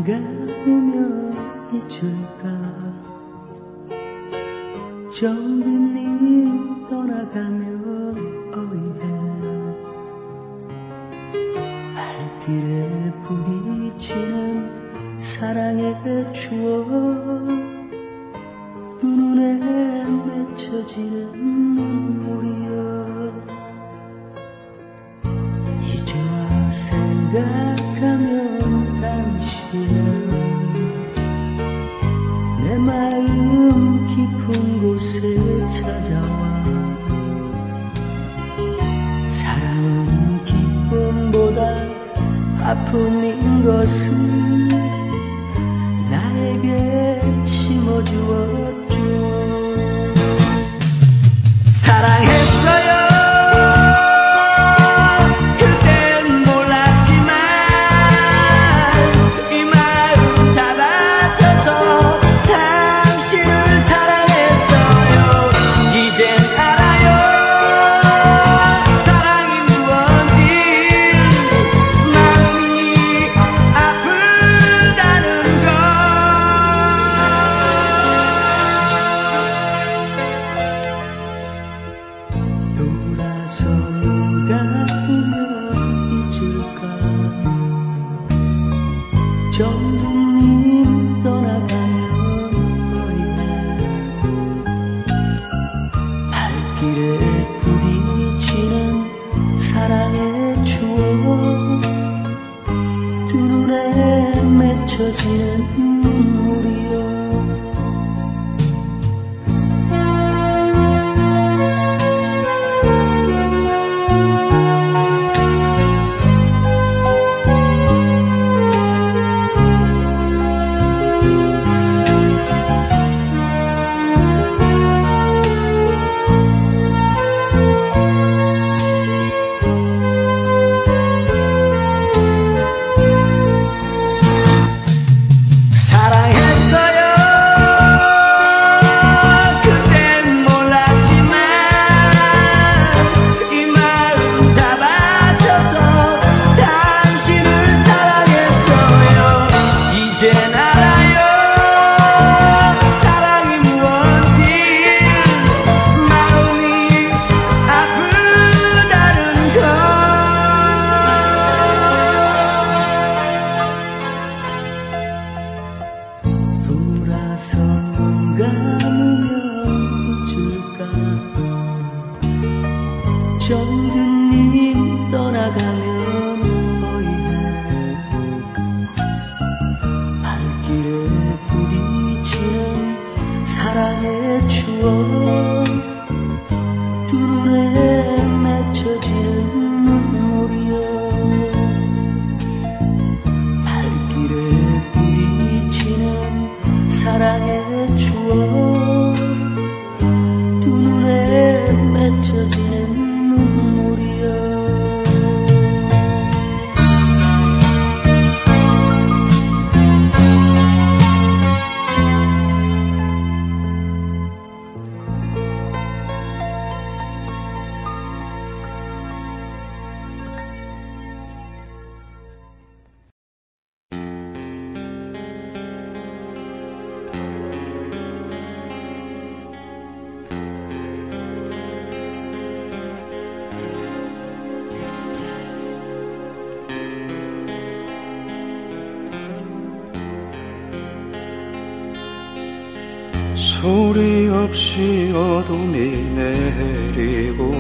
감으면 잊을까. 정든님 떠나가면 어이해. 발길에 부딪히는 사랑의 추억, 두 눈에 맺혀지는 눈물이여. 이제와 생각하면 당신은 내 마음 깊은 곳에 찾아와. 사랑은 기쁨보다 아픔인 것을 나에게 심어주었죠. 사랑했어요. 그땐 몰랐지만 이 마음 다 바쳐서 당신을 사랑했어요. 이젠 알아요. 사랑이 무언지, 마음이 아프다는 걸. 돌아서 눈 감으면 잊을까. 정든님 떠나가면 어이해. 발길에 부딪히는 사랑의 추억, 두 눈에 맺혀지는 눈물이여. 사랑했어요. 그땐 몰랐지만 이 마음 다 바쳐서 당신을 사랑했어요. 이젠 알아요. 사랑이 무언지, 마음이 아프다는 걸. 돌아서 눈 감으면 잊을까. 정든님 떠나가면 어이해. 발길에 부딪히는 사랑의 추억, 두 눈에 맺혀지는 눈물이여. 발길에 부딪히는 사랑의 추억, 두 눈에 맺혀지는 눈물이여. 소리 없이 어둠이 내리고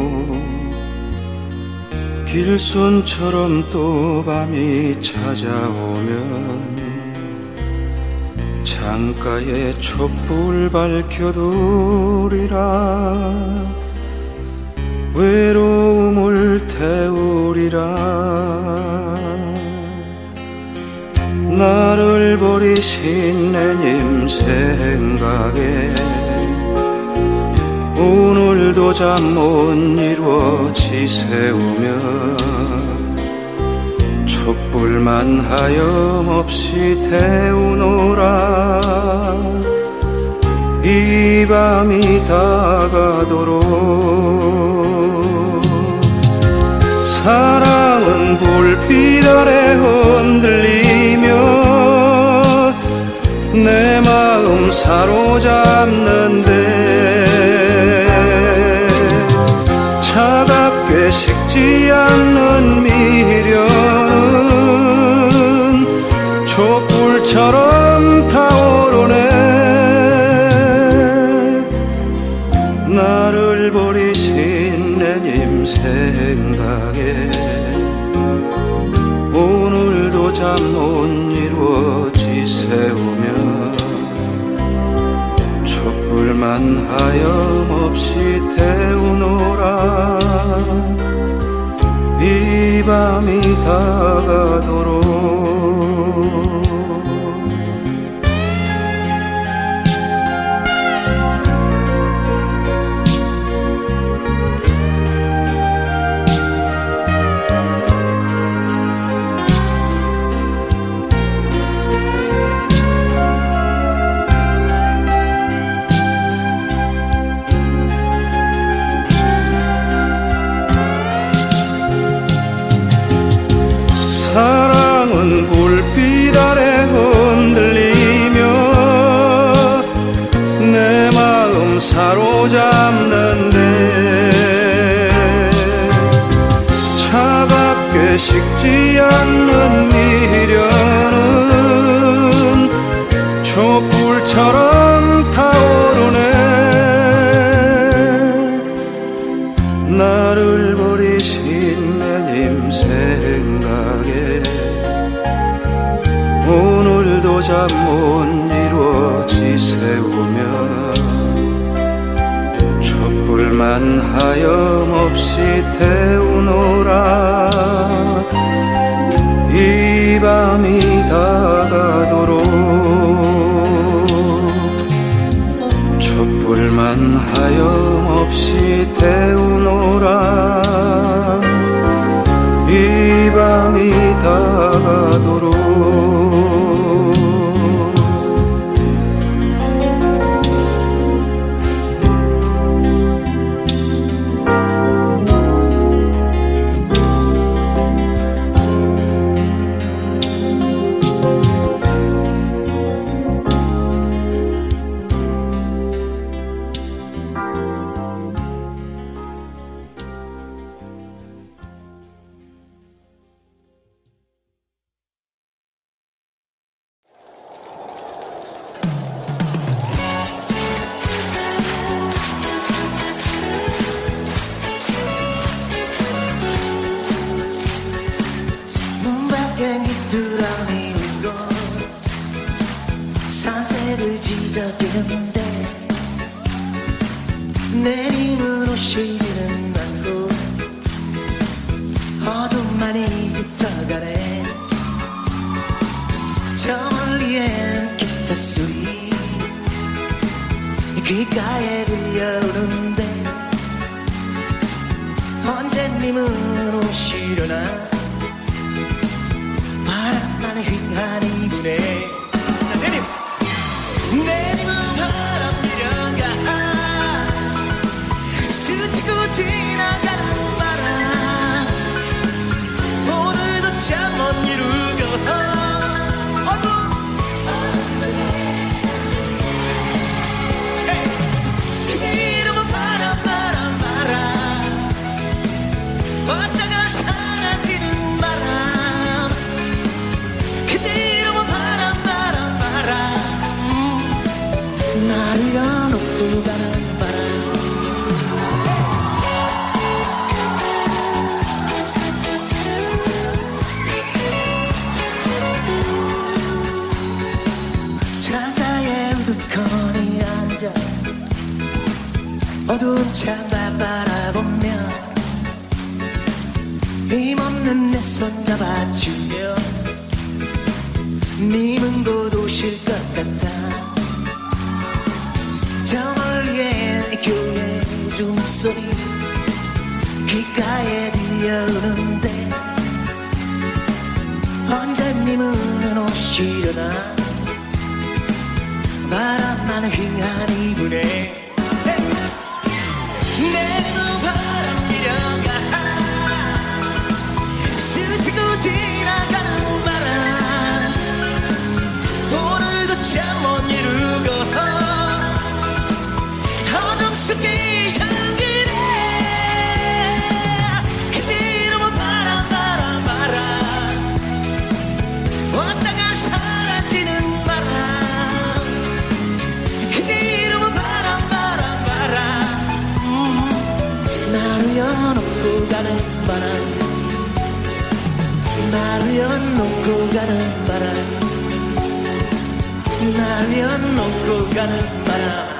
길손처럼 또 밤이 찾아오면 창가에 촛불 밝혀두리라. 외로움을 태우리라. 나를 버리신 내님 생각에 오늘도 잠 못 이루어 지새우며 촛불만 하염없이 태우노라. 이 밤이 다가도록 사랑은 불빛 아래 흔들리며 사로잡는데 차갑게 식지 않는 미련은 촛불처럼 타오르네. 나를 버리신 내님 생각에 오늘도 잠 못 이루어 지새우며 촛불만 하염없이 태우노라. 이 밤이 다가도록. 사랑은 불빛 아래 흔들리며 내 마음 사로잡는데 차갑게 식지 않는 미련은 촛불처럼 타오르네. 나를 버리신 내님 생각에 오늘도 잠 못 이루어 지새우며 촛불만 하염없이 태우노라. 이 밤이 다가도록 촛불만 하염없이 태우노라. 이 밤이 다가도록. 사세를 지저귀는데 내림은 오시지는 않고 어둠만이 짙어가네. 저 멀리엔 기타 소리 귓가에 들려오는데 언제님은 오시려나. 바람만 휘하니 부네. 내님은 바람 밀어가 스치고 지나가는 바람 오늘도 잠 못 이루고 그대 이름은 바람 바람 바람 왔다가 사라지는 바람 그대 이름은 바람 바람 바람 나를 여놓고 가는 바람. 창가에 우두커니 앉아 어두운 창밖 바라보며 힘없는 내 손 잡아주며 님은 곧 오실 것 같아. 저 멀리엔 교회 종소리 귓가에 들려오는데 언제님은 오시려나. 바람만 휘하니 부네. 내는 바람 밀어가 스치고 지나가는 바람 오늘도 잠 못 이루고 날려놓고 가는 바람.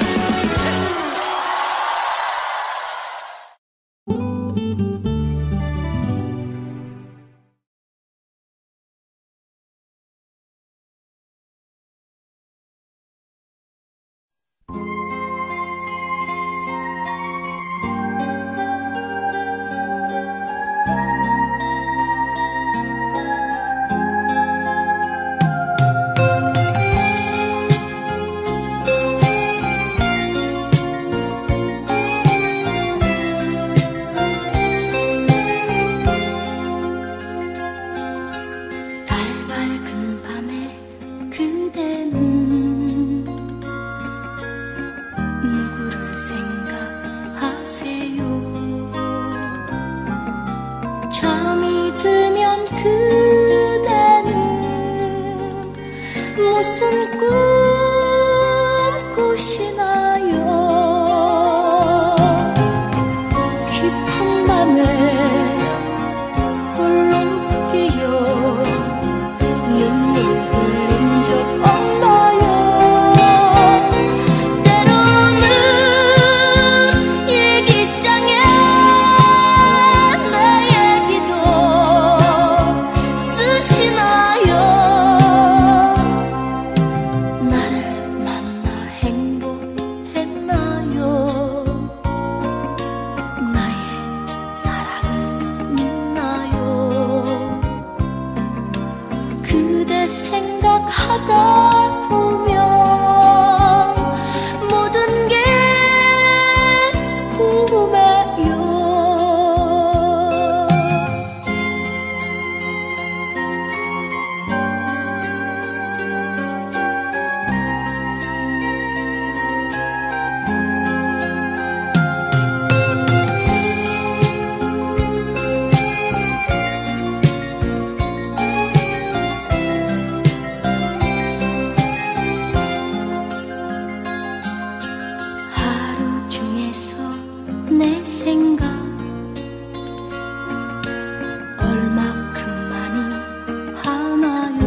무슨 꿈 꾸시나요? 깊은 밤에 홀로 깨어 눈물 흘린 적 없나요? 때로는 일기장에 내 얘기도 쓰시나요? 생각하다 보면 모든 게 궁금해요. 내 생각 얼마큼 많이 하나요?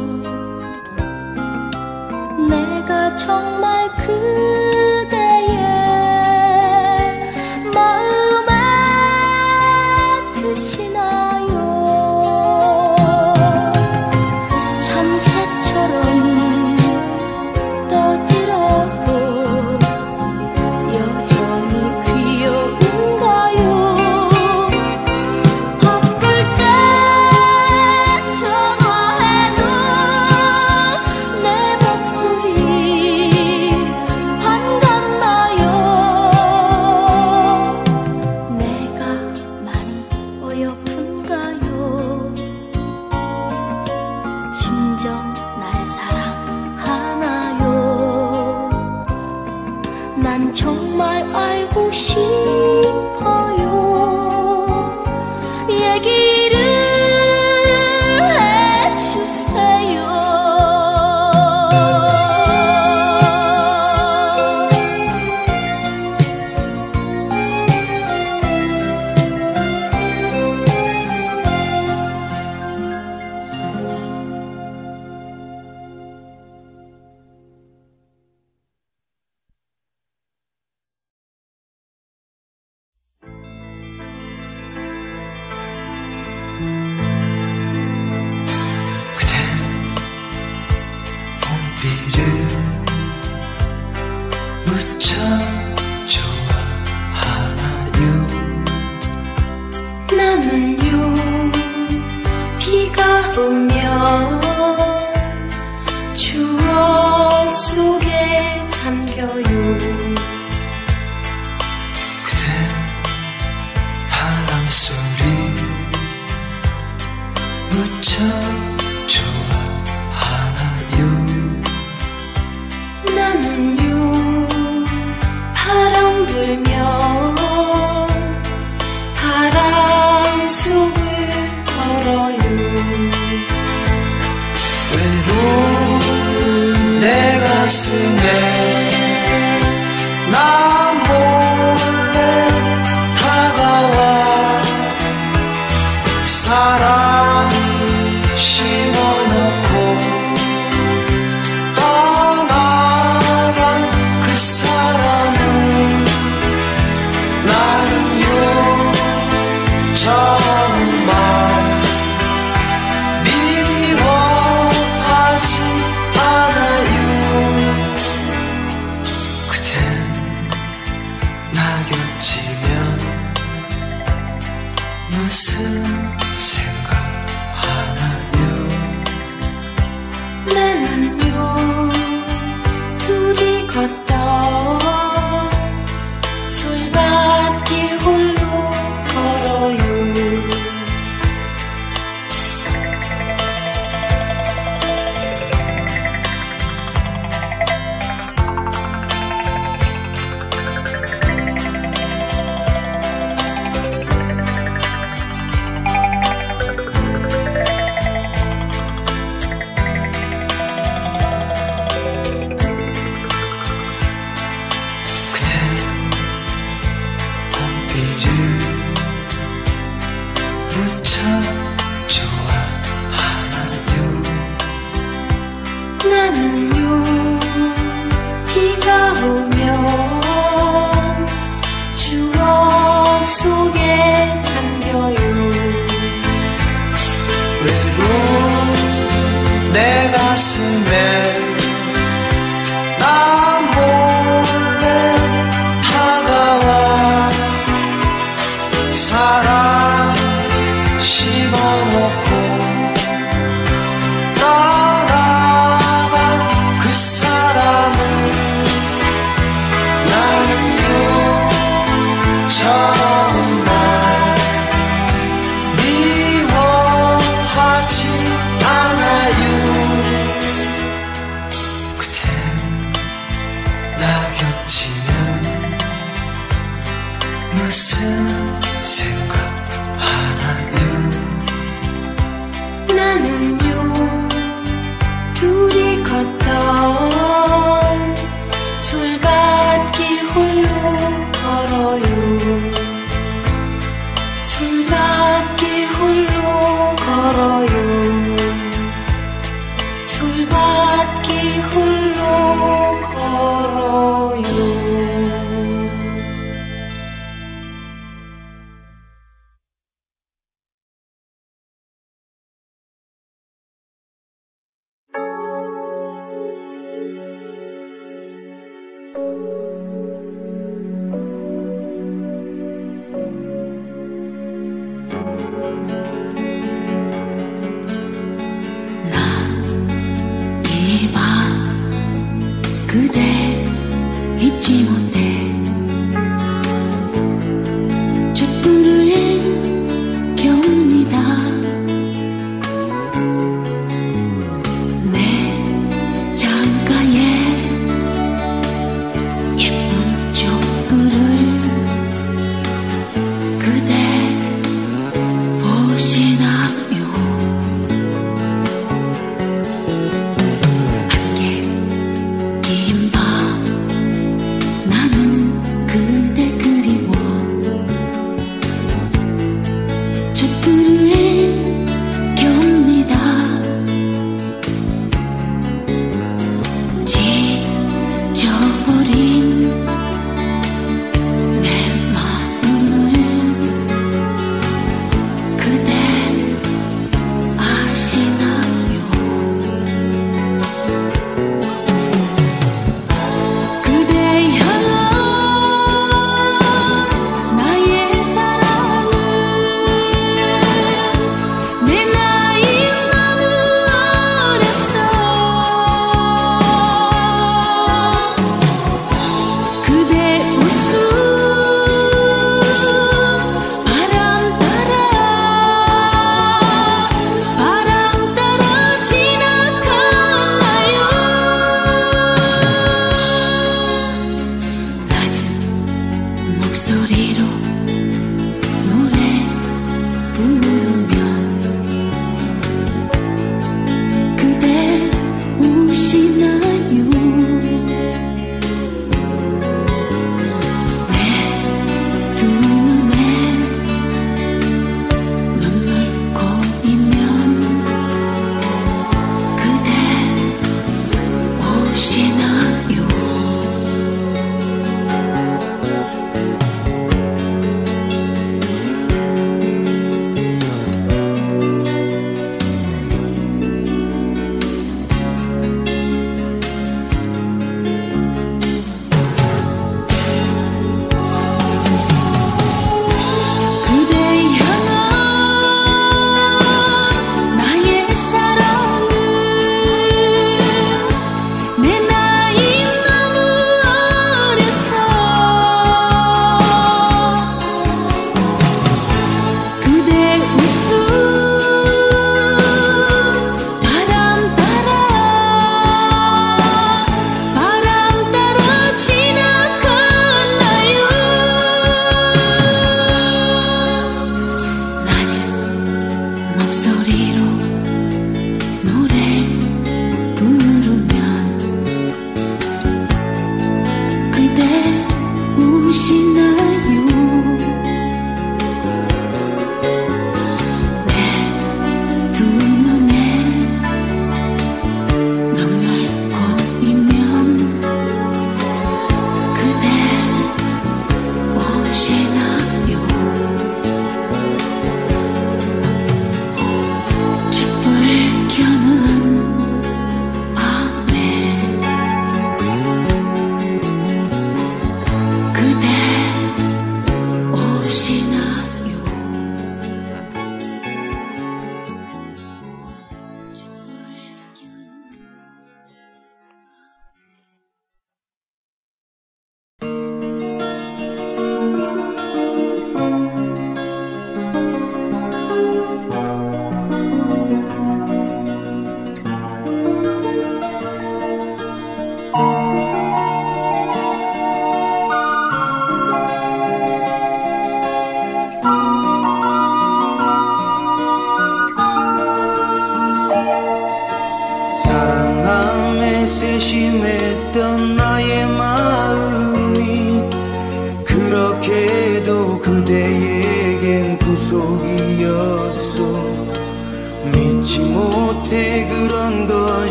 내가 정말 그대의 마음에 드시나요? 참새처럼 떠들어도 진정 날 사랑하나요? 난 정말 알고 싶어요. 얘기를 해주세요. 봄비를 무척 좋아하나요? 나는요 비가 오면 추억 속에 잠겨요. 그댄 바람소리 무척 좋아하나요? 나는요 바람 불면 바람 속을 걸어요. 외로운 내 가슴에 나 몰래 다가와 사랑 심어놓고 나는요 둘이 걷던 솔밭길 홀로 걸어요. 나는요 비가 오면 추억 속에 잠겨요. 외로운 내 가슴에 나 몰래 다가와 사랑 심어놓고 무슨 생각하나요? 나는요 둘이 걷던 솔밭길 홀로 걸어요. 솔밭길 홀로 걸어요. 솔밭길 홀로 걸어요. 이 밤 그대 잊지 못해 촛불을 켭니다. 내 창가에 예쁜 촛불을 그대 보시나요? 긴 밤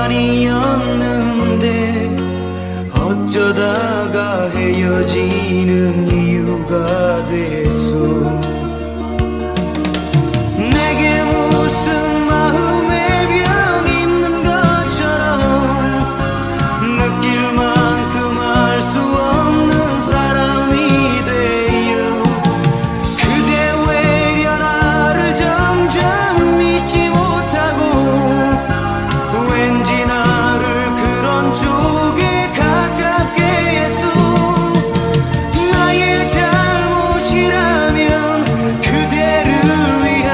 아니었는데 어쩌다가 헤어지는 이유가 됐어. 내게 무슨 마음의 병 있는 것처럼 느낄 만큼 알 수 없는 사람이 돼요. 그대 외려 나를 점점 믿지 못하고 왠지 나를 그런 쪽에 가깝게 했어. 나의 잘못이라면 그대를 위한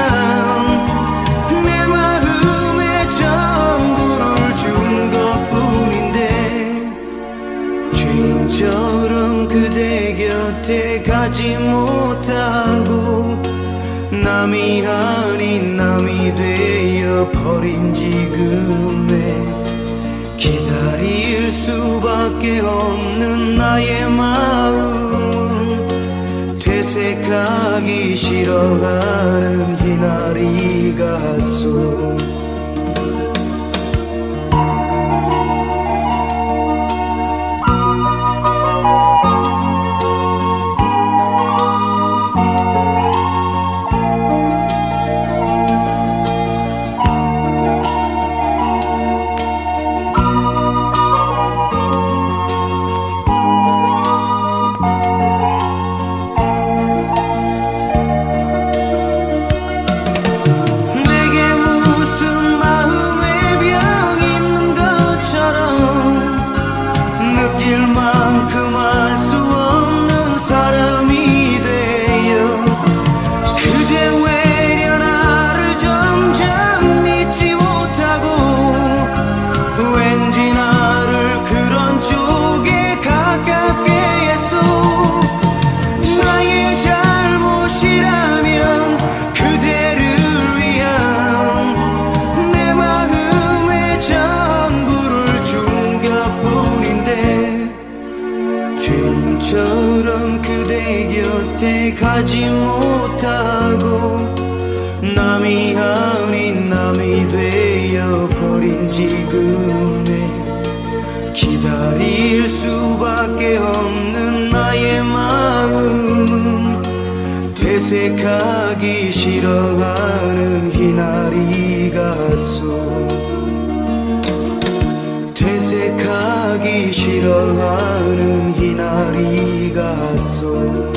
내 마음의 전부를 준 것뿐인데 죄인처럼 그대 곁에 가지 못하고 남이 아닌 남이 되어 버린 지금에 기다릴 수밖에 없는 나의 마음은 되새까기 싫어하는 희나리 같소. 내게 무슨 마음의 병 있는 것처럼 느낄 만큼 알 수 없는 사람이 되어 그대 외려 나를 점점 믿지 못하고 왠지 나를 그런 쪽에 가깝게 했어. 나의 잘못이라면 그대를 위한 내 마음의 전부를 준 것뿐인데 죄인처럼 그대 곁에 가지 못하고 남이 아닌 남이 되어 버린 지금에 기다릴 수밖에 없는 나의 마음은 되새까기 싫어하는 희나리 같소. 되새까기 싫어하는 희나리 같소.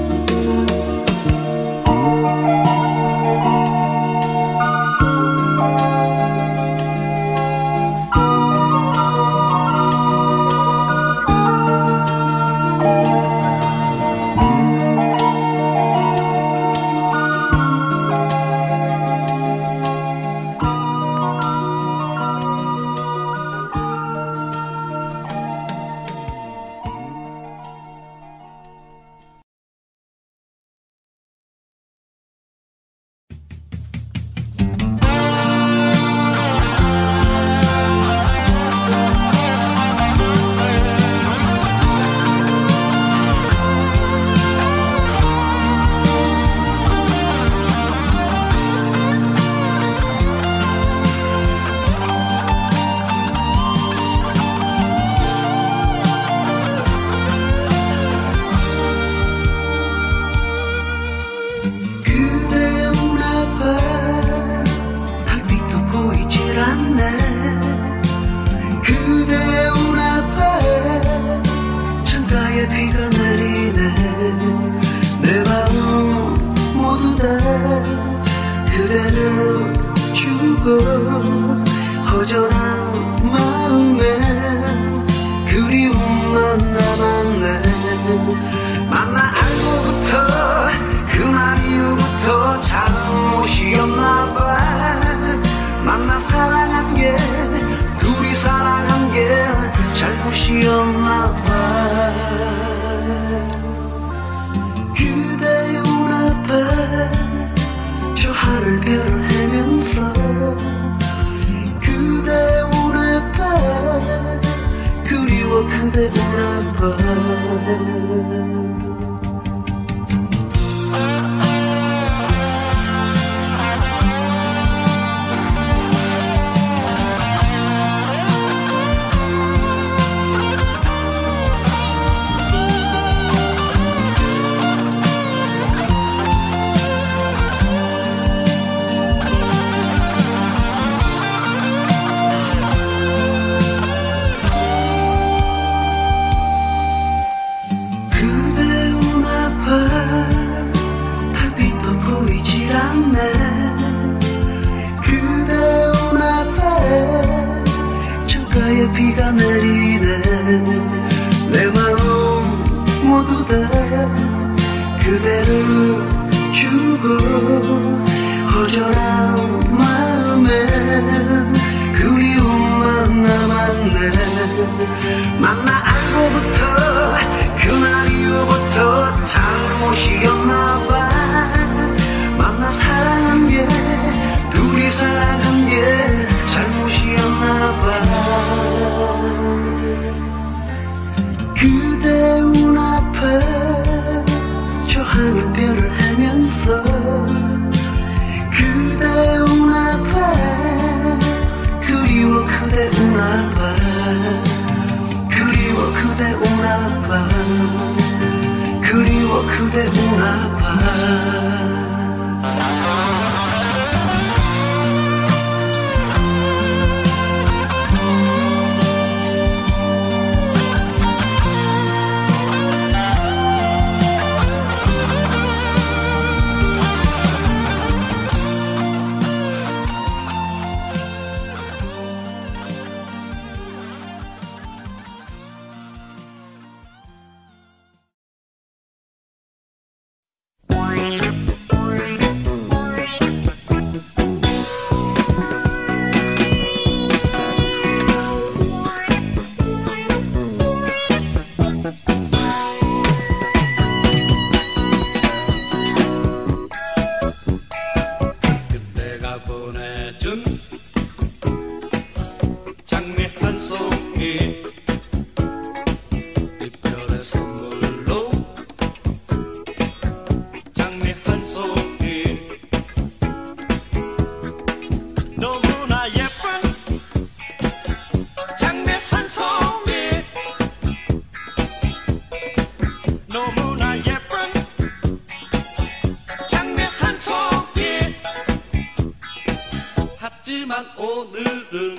그대 운 앞에 달빛도 보이질 않네. 그대 운 앞에 창가에 비가 내리네. 내 마음 모두 다 그대를 주고 허전한 마음에 그리움만 남았네. 만나 알고부터 그날 이후부터 잘못이었나봐. 만나 사랑한 게 둘이 사랑한 게 잘못이었나봐. 그대의 운 앞에 저 하늘별을 헤면서 그대의 운 앞에 그리워 그대 운 앞에 내게 비가 내리네. 내 마음 모두 다 그대를 주고 허전한 마음에 그리움만 남았네. 만나 알고부터 그날 이후부터 잘못이었나봐. 만나 사랑한 게 둘이 사랑한 게 잘못이었나봐. 그대 눈앞에 저 하늘별을 헤면서 그대 눈앞에 그리워 그대 눈앞에 그리워 그대 눈앞에 그리워 그대 눈앞에 오늘은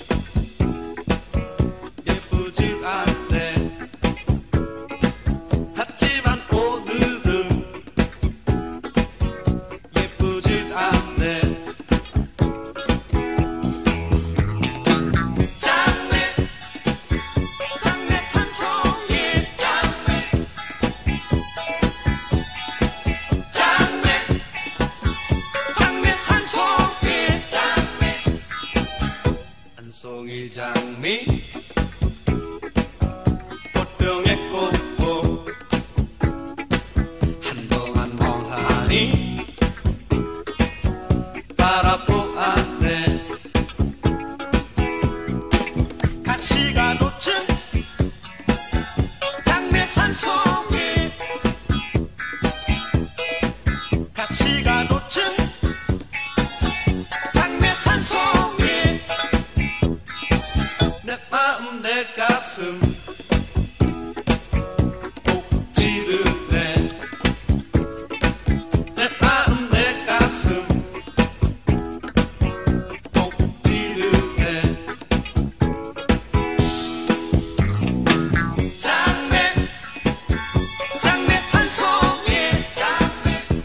예쁘지 않네. 하지만 오늘은 예쁘지 않네. 장미 장미 한 송이 장미 장미 장미 한 송이 한 송이 장미 꽃병에 꽂고 한동안 멍하니 바라보았네. 가시가 놓친 장미 한 송이 가시가 놓친 장미 한 송이 내 마음 내 가슴 꼭 찌르네. 내 마음 내 가슴 꼭 찌르네. 장미 장미 한 송이 장미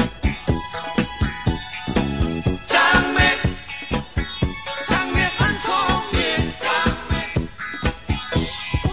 장미 장미 한 송이 장미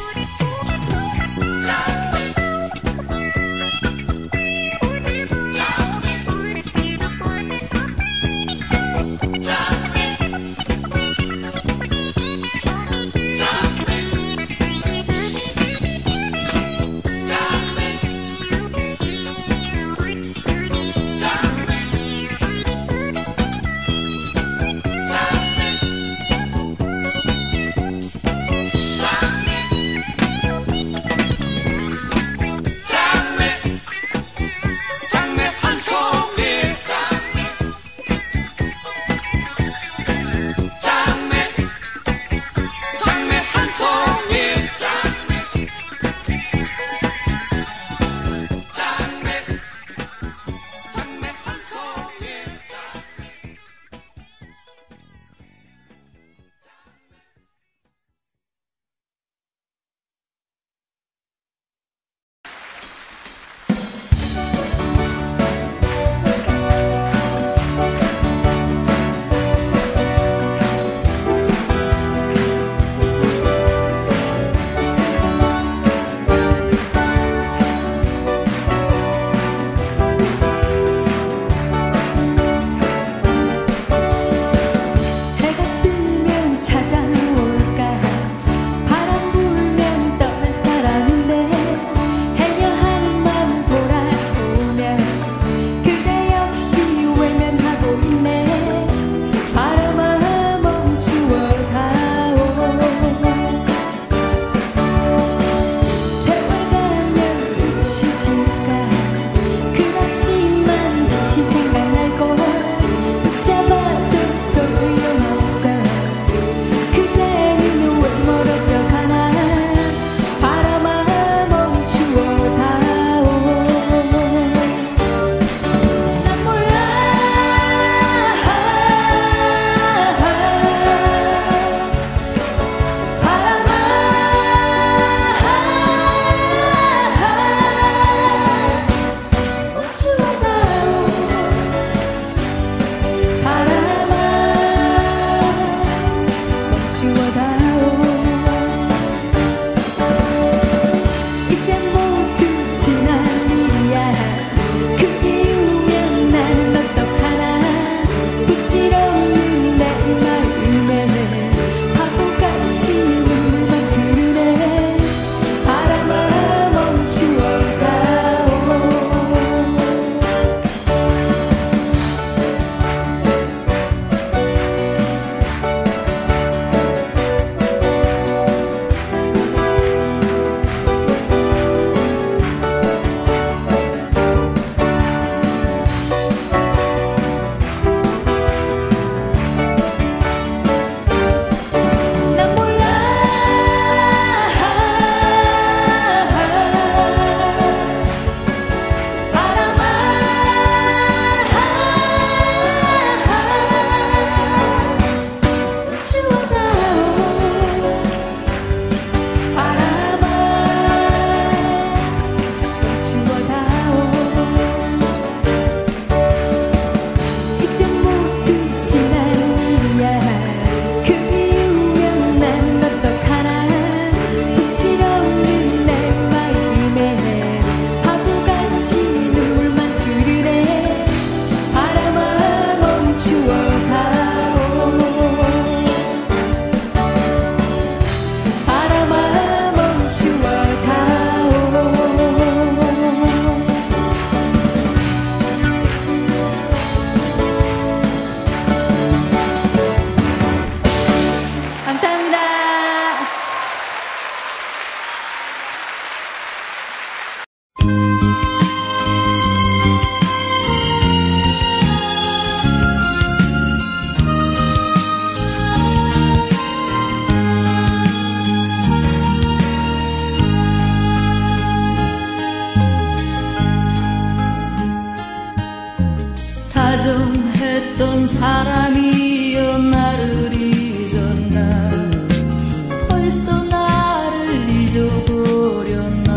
어떤 사람이여 나를 잊었나 벌써 나를 잊어버렸나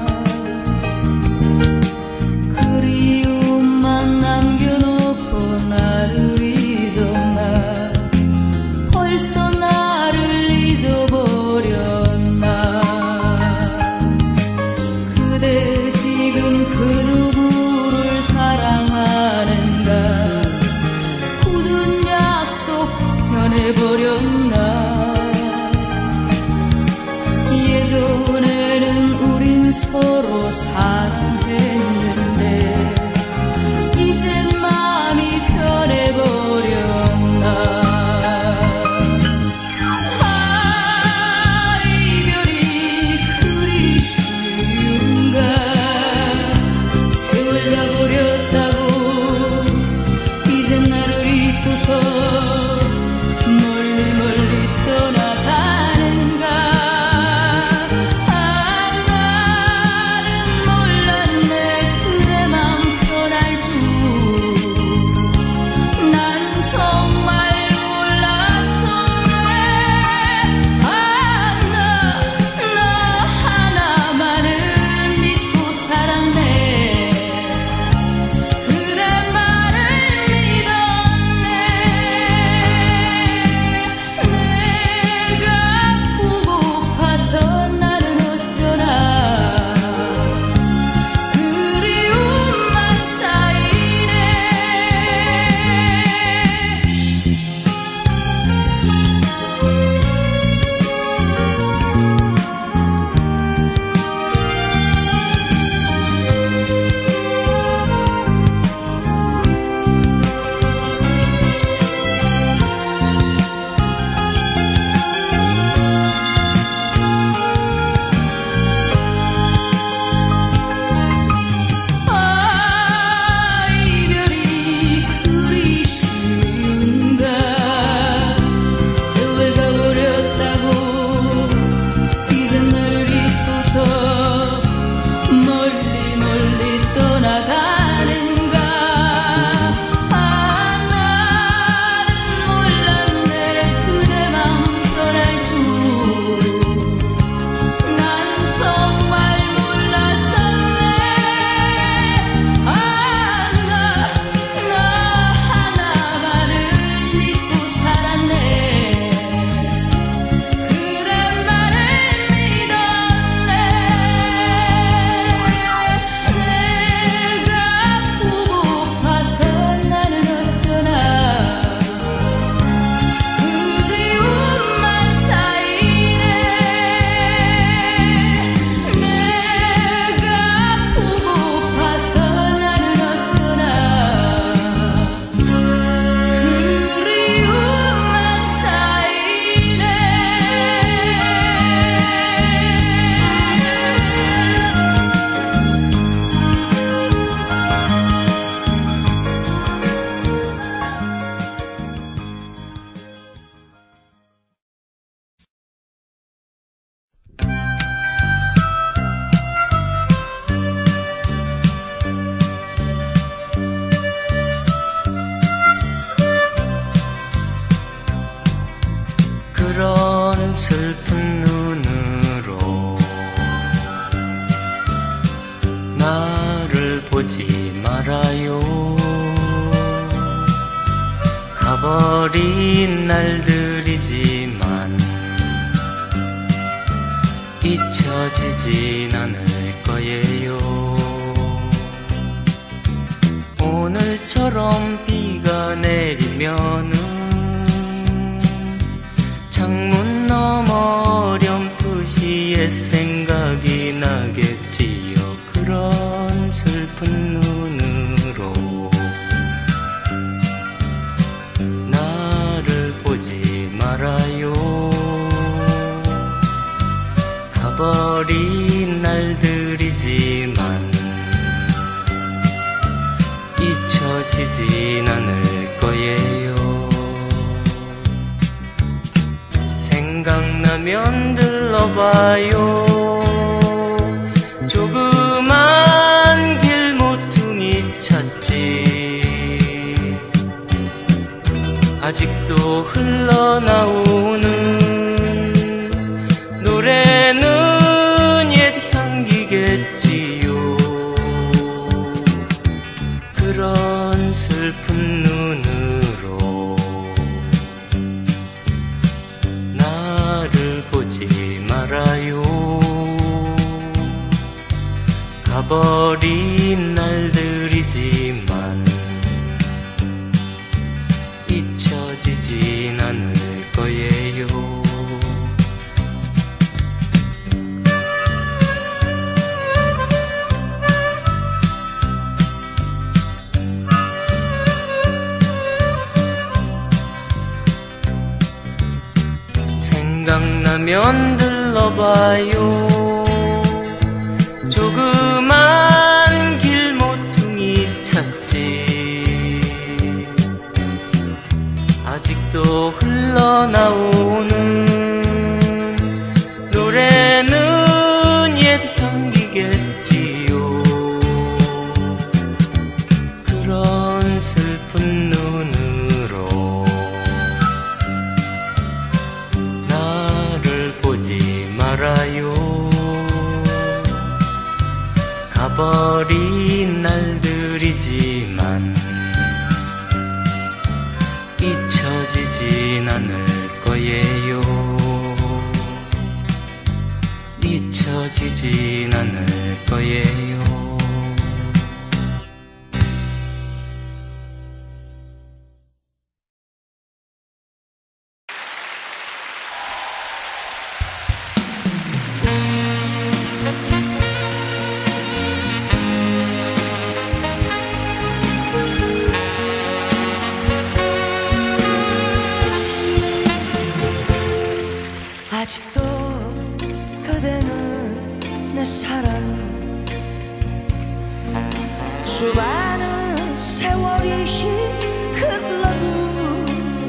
그리움만 남겨놓고 나를 잊었나 벌써 나를 잊어버렸나 그대 지금 그 누구를 사랑하는가 굳은 약속 변해버렸나 예전에는 우린 서로 사랑했는데 이제 마음이 변해버렸나 아 이별이 그리 쉬운가 세월 가버렸다고 이제 나를 잊고서 멀리 멀리 떠나가는가 아 나는 몰랐네 그대 맘 편할 줄 난 정말 몰랐었네 아 너 하나만을 믿고 살았네 그대 말을 믿었네 내가 보고파서 나는 어쩌나 그리움만 쌓이네 아 이별이 그리 쉬운가 세월 가버렸다고 이제 나를 잊고서 멀리 멀리 떠나가는가 아 나는 몰랐네 그대 맘 편할 줄 난 정말 몰랐었네 아 너 하나만을 믿고 살았네 그대 말을 믿었네 내가 보고파서 나는 어쩌나 그리움만 쌓이네 내가 보고파서 나는 어쩌나 그리움만 쌓이네 그런 슬픈 눈으로 나를 보지 말아요 가버린 날들이지만 잊혀지진 않을 거예요 오늘처럼 비가 내리면은 창문 너머 어렴풋이 옛 생각이 나겠지요 그런 슬픈 눈으로 나를 보지 말아요 가버린 날들이지만 잊혀지진 않을 거예요 생각나면 들러봐요 조그만 길 모퉁이 찾지 아직도 흘러나오는 노래는 옛 향기겠지요. 그런 슬픈 눈으로 나를 보지 말아요. 가버린 날들이지만 잊혀지진 않을 거예요. 생각나면 들러봐요. 조그만 길모퉁이 찾지. 아직도 흘러나오는 노래는 옛 향기겠지요. 그런 슬픈 눈으로 나를 보지 말아요. 가버린 날들이지만 잊혀지진 않을 거예요. 잊혀지진 않을 거예요. 아직도 그대는 내 사랑. 수많은 세월이 흘러도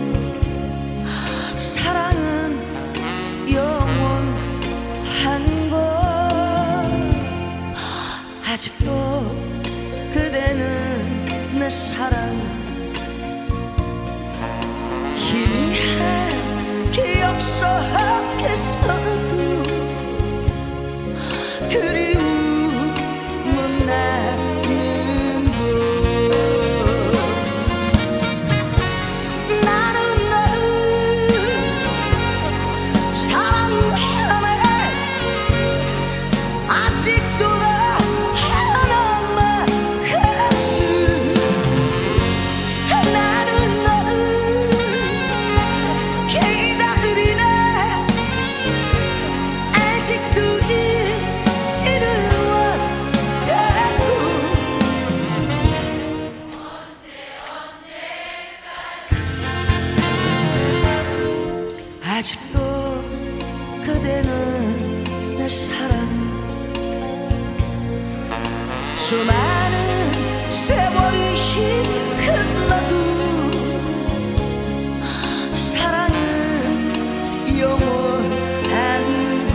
사랑은 영원한 것. 아직도 그대는 내 사랑. 희미한 기억 속에서도 그리움은 나는 것. 나는 너를 사랑하네. 아직도 나 하나만큼. 나는 너를 기다리네. 아직도 잊지는 못하고. 아직도 그대는 내 사랑. 수많은 세월이 흘러도 사랑은 영원한 것.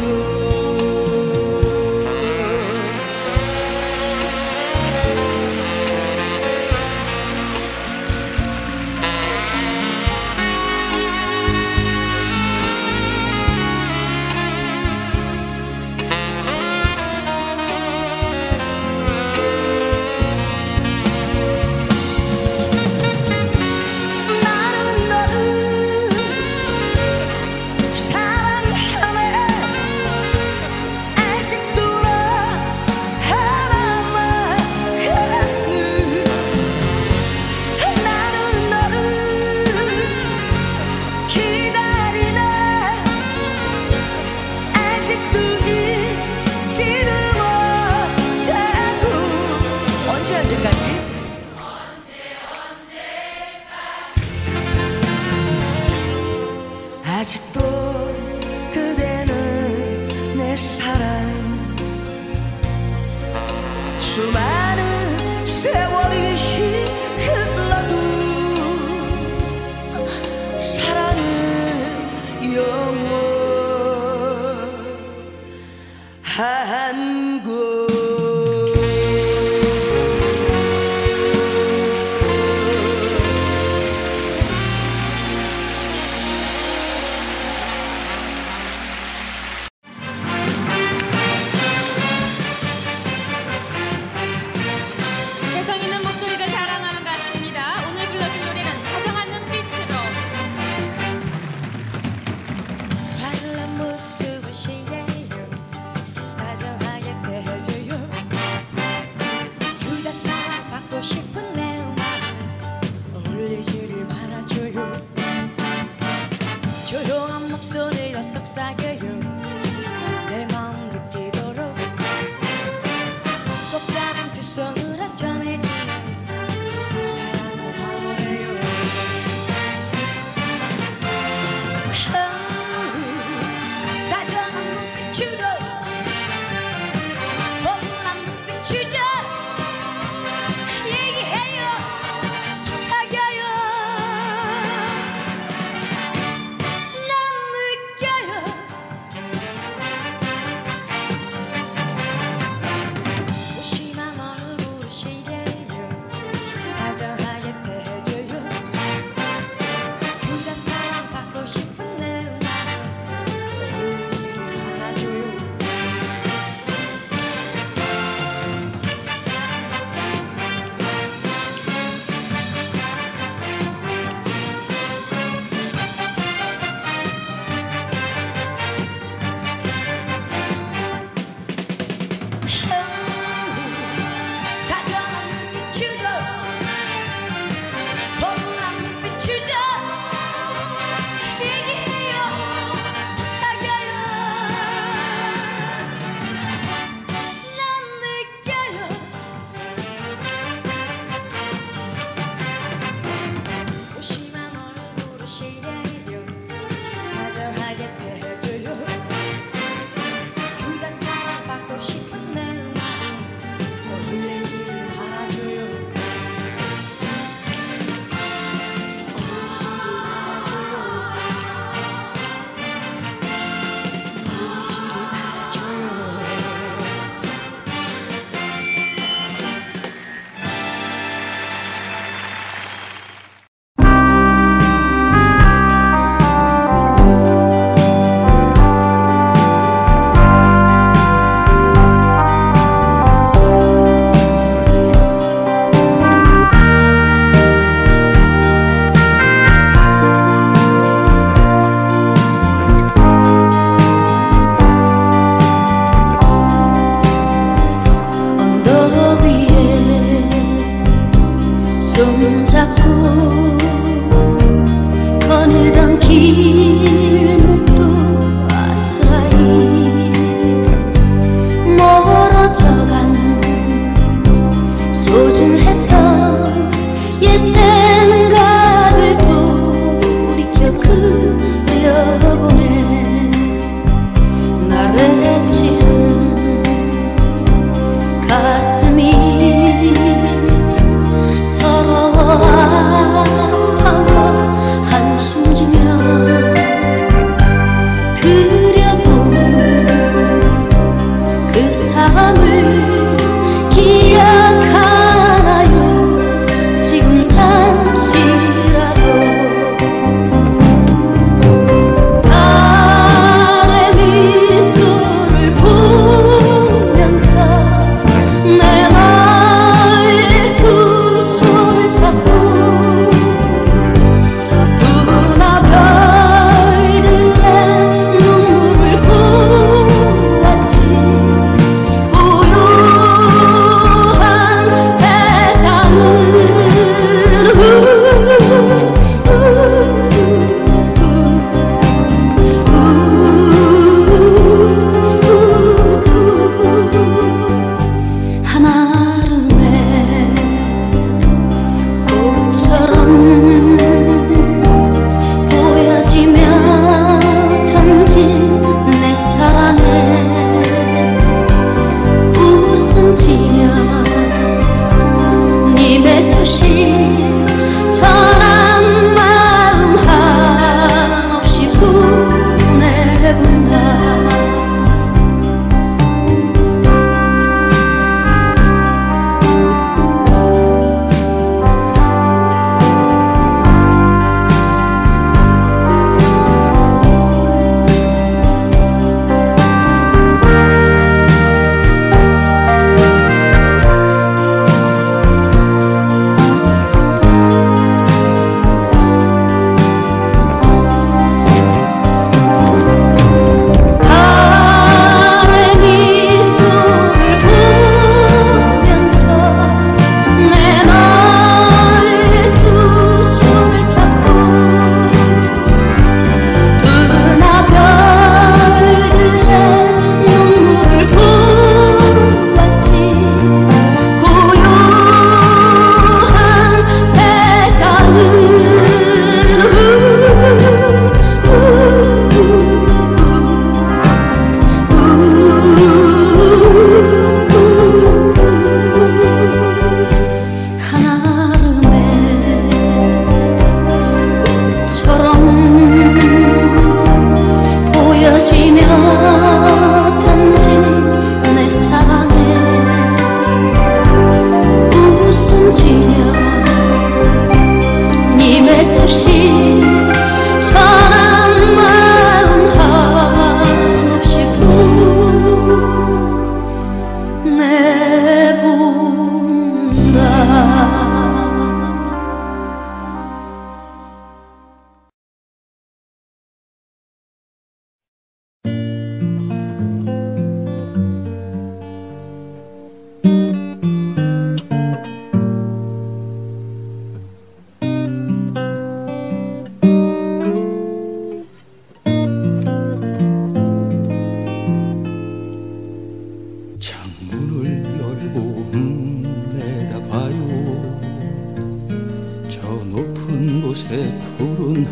나는 너를 사랑하네. 아직도 나 하나만큼. 나는 너를 기다리네. 아직도 잊지는 못하고. 언제까지? 아직도 그대는 내 사랑. 수많은 세월이 흘러도 사랑은 영원한 곳.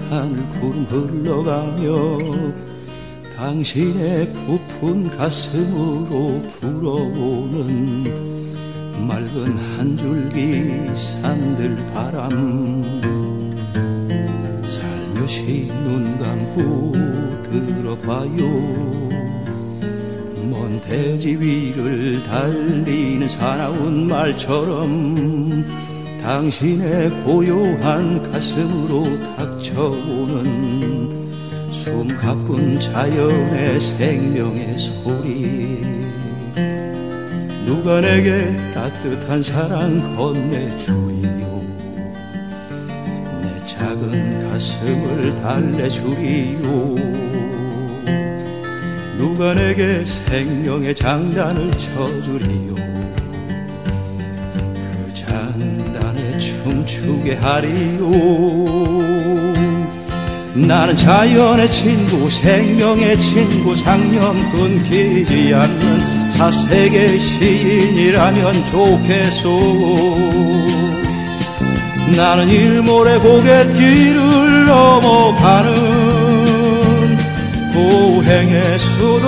하늘 구름 흘러가며 당신의 부푼 가슴으로 불어오는 맑은 한 줄기 산들 바람 살며시 눈 감고 들어봐요. 먼 대지 위를 달리는 사나운 말처럼 당신의 고요한 가슴으로 닥쳐오는 숨 가쁜 자연의 생명의 소리. 누가 내게 따뜻한 사랑 건네주리요. 내 작은 가슴을 달래주리요. 누가 내게 생명의 장단을 쳐주리요. 그 장단에 춤추게 하리요. 나는 자연의 친구, 생명의 친구, 상념 끊기지 않는 사색의 시인이라면 좋겠소. 나는 일몰의 고갯길을 넘어가는 고행의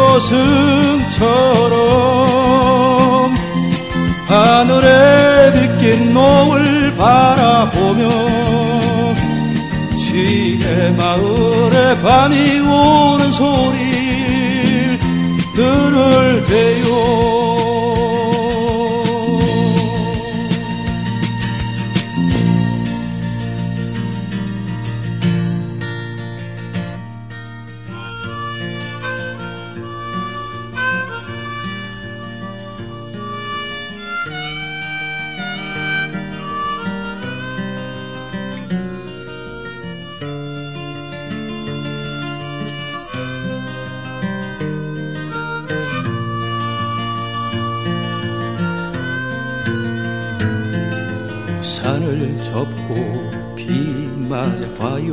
수도승처럼 하늘에 빗긴 노을 바라보며 시내 마을에 밤이 오는 소리를 들을 때요. 우산을 접고 비 맞아 봐요.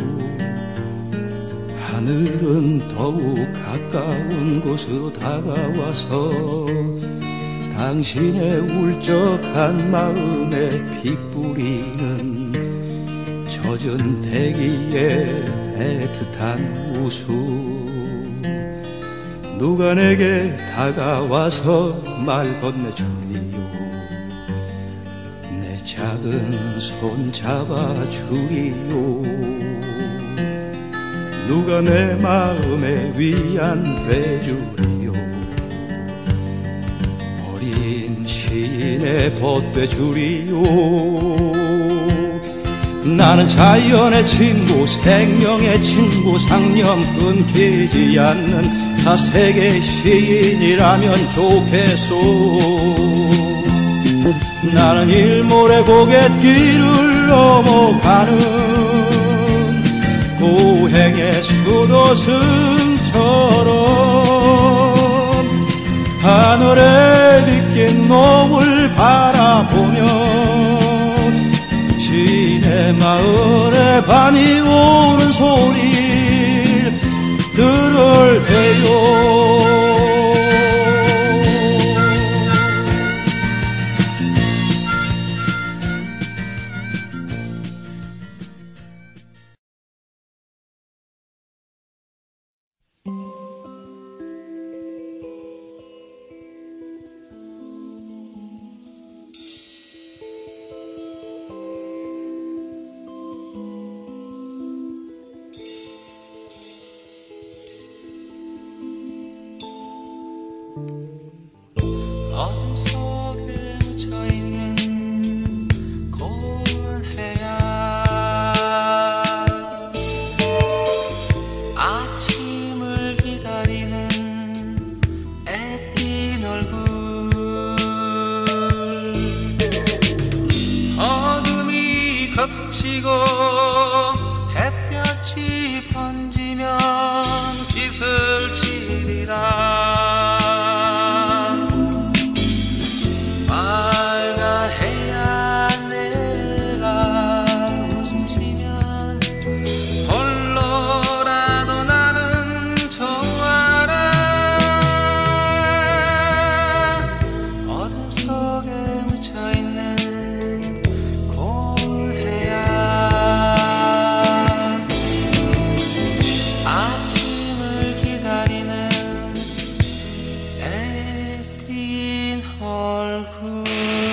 하늘은 더욱 가까운 곳으로 다가와서 당신의 울적한 마음에 빗뿌리는 젖은 대기의 애틋한 웃음. 누가 내게 다가와서 말 건네주리요. 내 작은 손 잡아주리요. 누가 내 마음에 위안 돼주리요. 어린 시인의 벗돼주리요. 나는 자연의 친구, 생명의 친구, 상념 끊기지 않는 사색의 시인이라면 좋겠소. 나는 일몰의 고갯길을 넘어가는 고행의 수도승처럼 하늘에 빗긴 노을 바라보면 시내 마을에 밤이 오는 소리를 들을 때요. 어둠 속에 묻혀있는 고운 해야 아침을 기다리는 애띤 얼굴. 어둠이 겹치고 햇볕이 번지면 빗을 지리라. 얼굴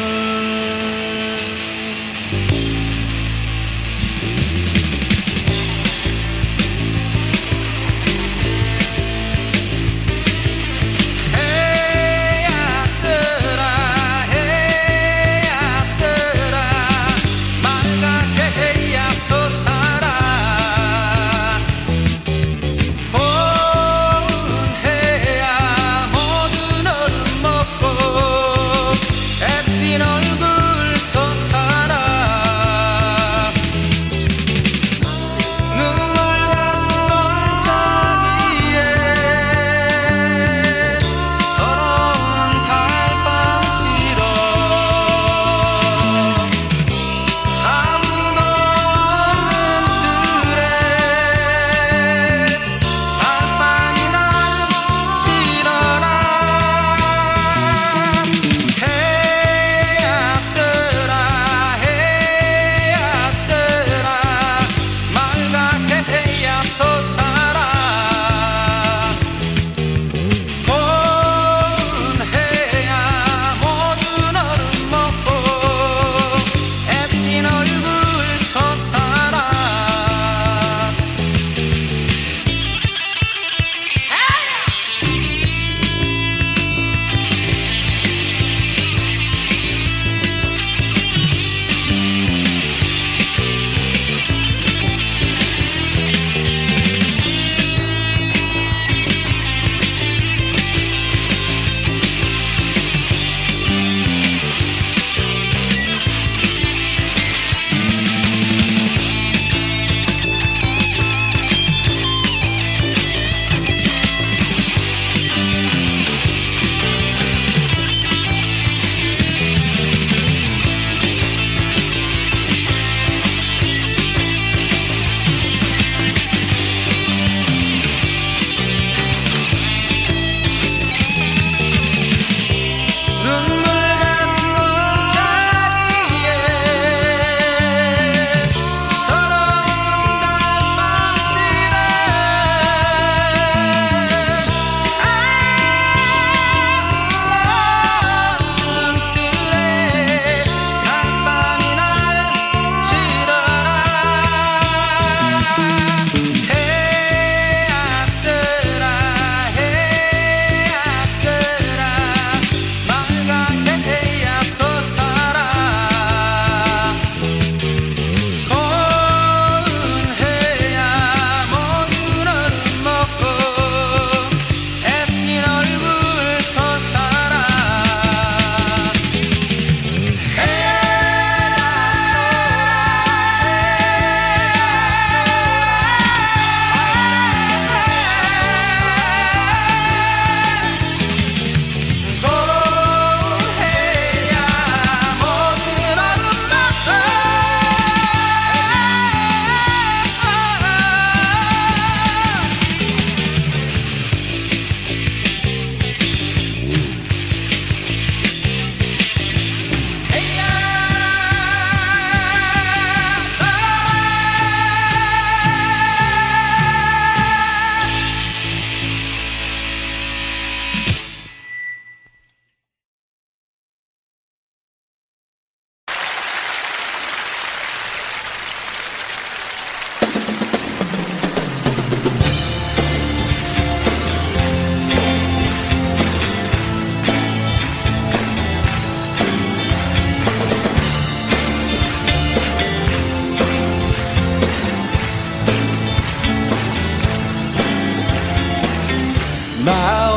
나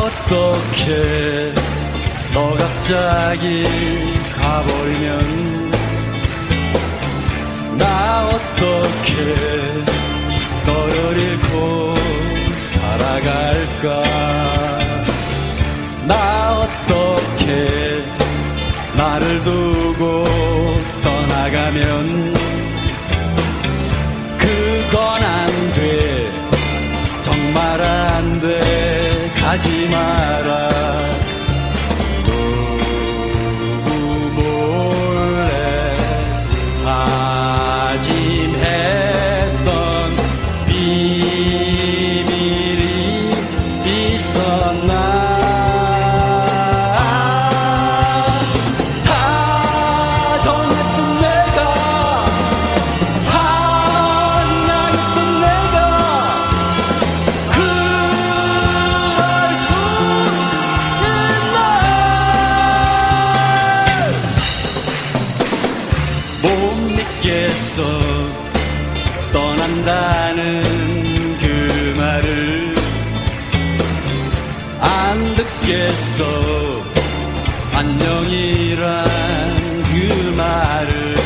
어떻게 너 갑자기 가버리면 나 어떻게 너를 잃고 살아갈까 나 어떻게 나를 두고 떠나가면 그건 안 돼 정말 안 돼 가지 마라 누구 몰래 다짐했던 비밀이 있었나 모르겠어 안녕이란 그 말을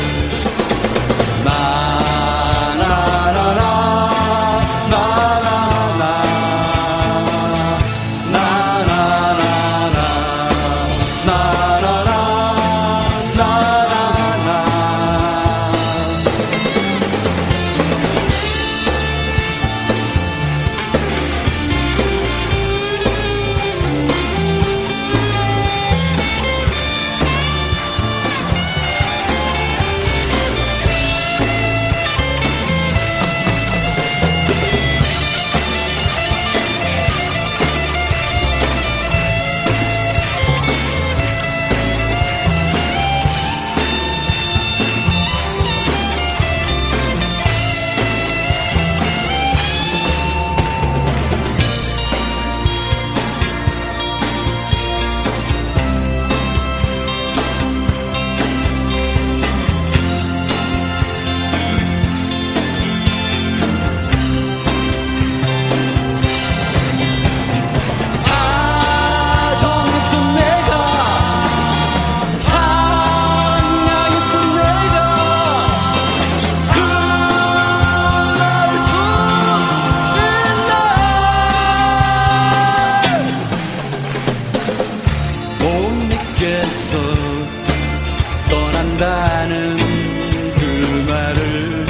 떠난다는 그 말을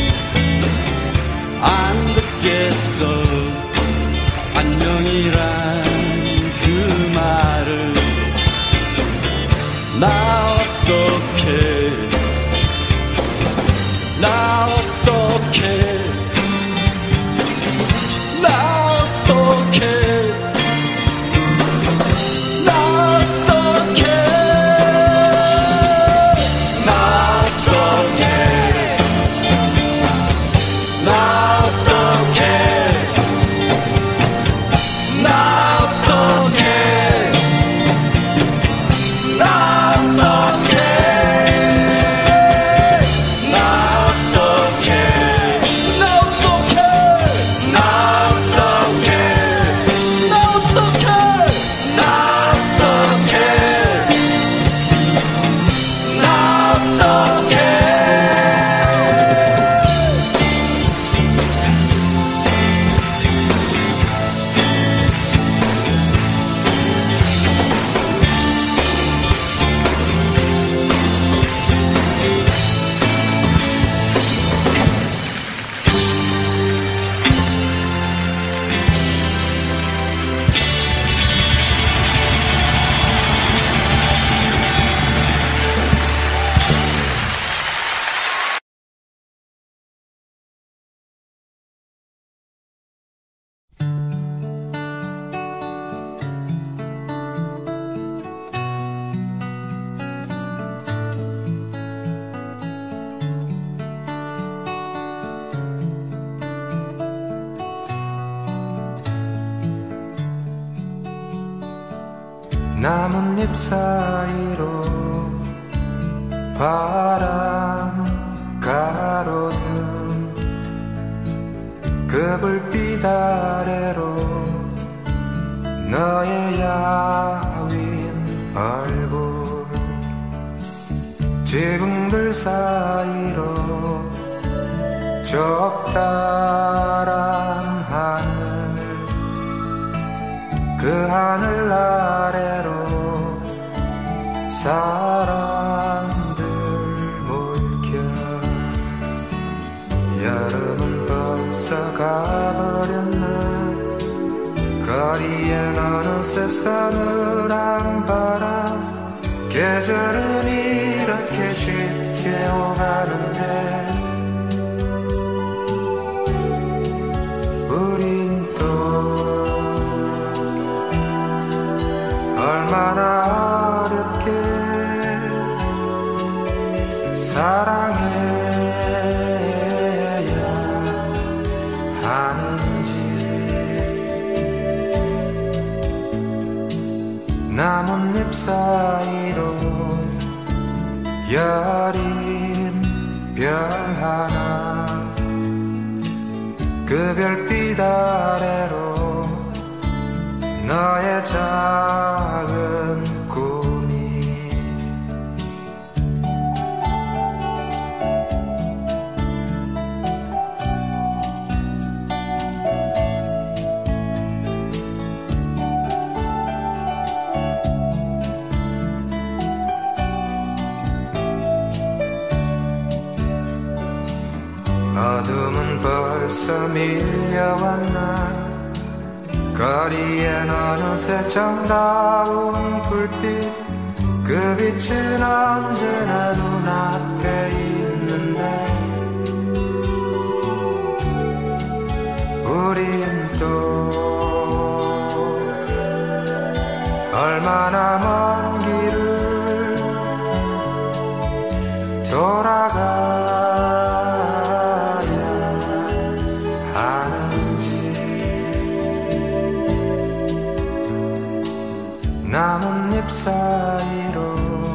안 듣겠어 안녕이란 그 말을 나 어떡해 나 어떡해 나 어떡해 나뭇잎 사이로 바람 가로등 그 불빛 아래로 너의 야윈 얼굴 지붕들 사이로 적달한 하늘 그 하늘 아래로 사람들 물결 여름은 벌써 가버렸네 거리엔 어느새 서늘한 바람 계절은 이렇게 쉽게 오가는데 우린 또 얼마나 어렵게 사랑해야 하는지 나뭇잎 사이로 여린 별 하나 그 별빛 아래로 너의 작은 꿈이 어둠은 벌써 밀려왔나 거리엔 어느새 정다운 불빛 그 빛은 언제나 눈앞에 있는데 우린 또 얼마나 먼 길을 돌아가야 하는지 나뭇잎 사이로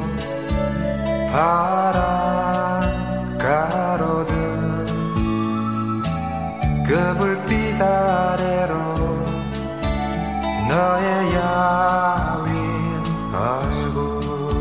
바람 가로등 그 불빛 아래로 너의 야윈 얼굴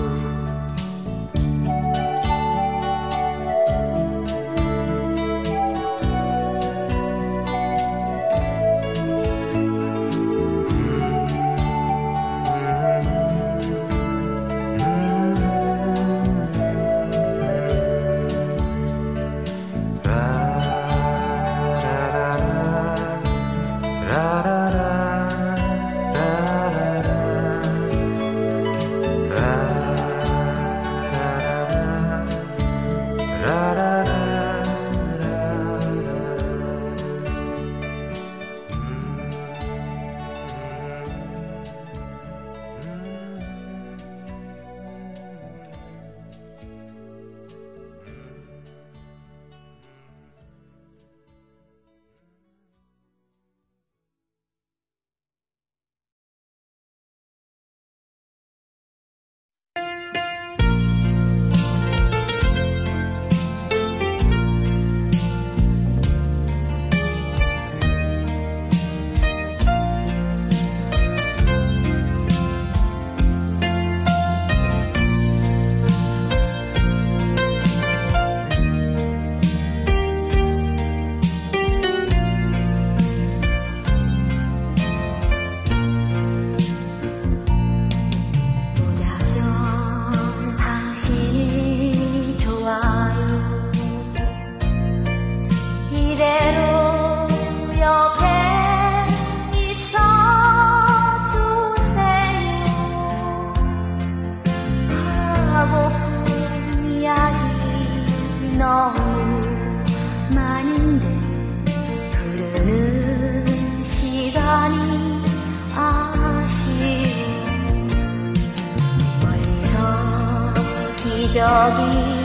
기적이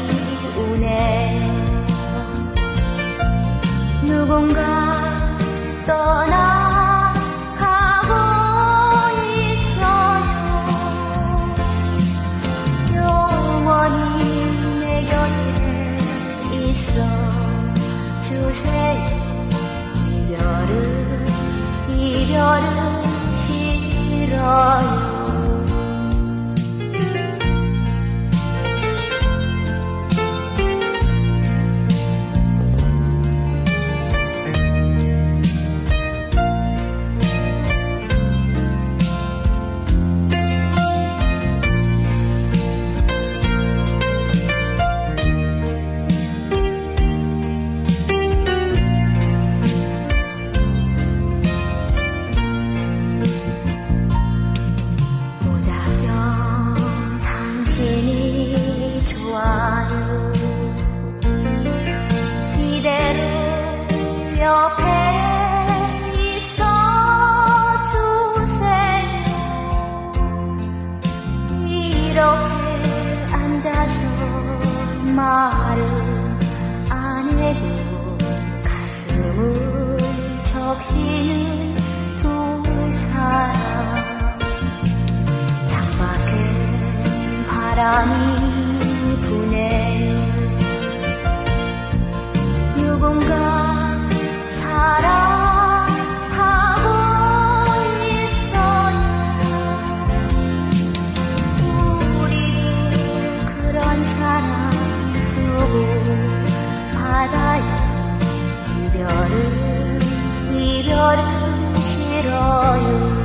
우네 누군가 떠나가고 있어요 영원히 내 곁에 있어 주세요 이별은 싫어요 말을 안 해도 가슴을 적시는 두 사람 창밖엔 바람이 부네 누군가 사랑하고 있어요 바다야 이별은 싫어요.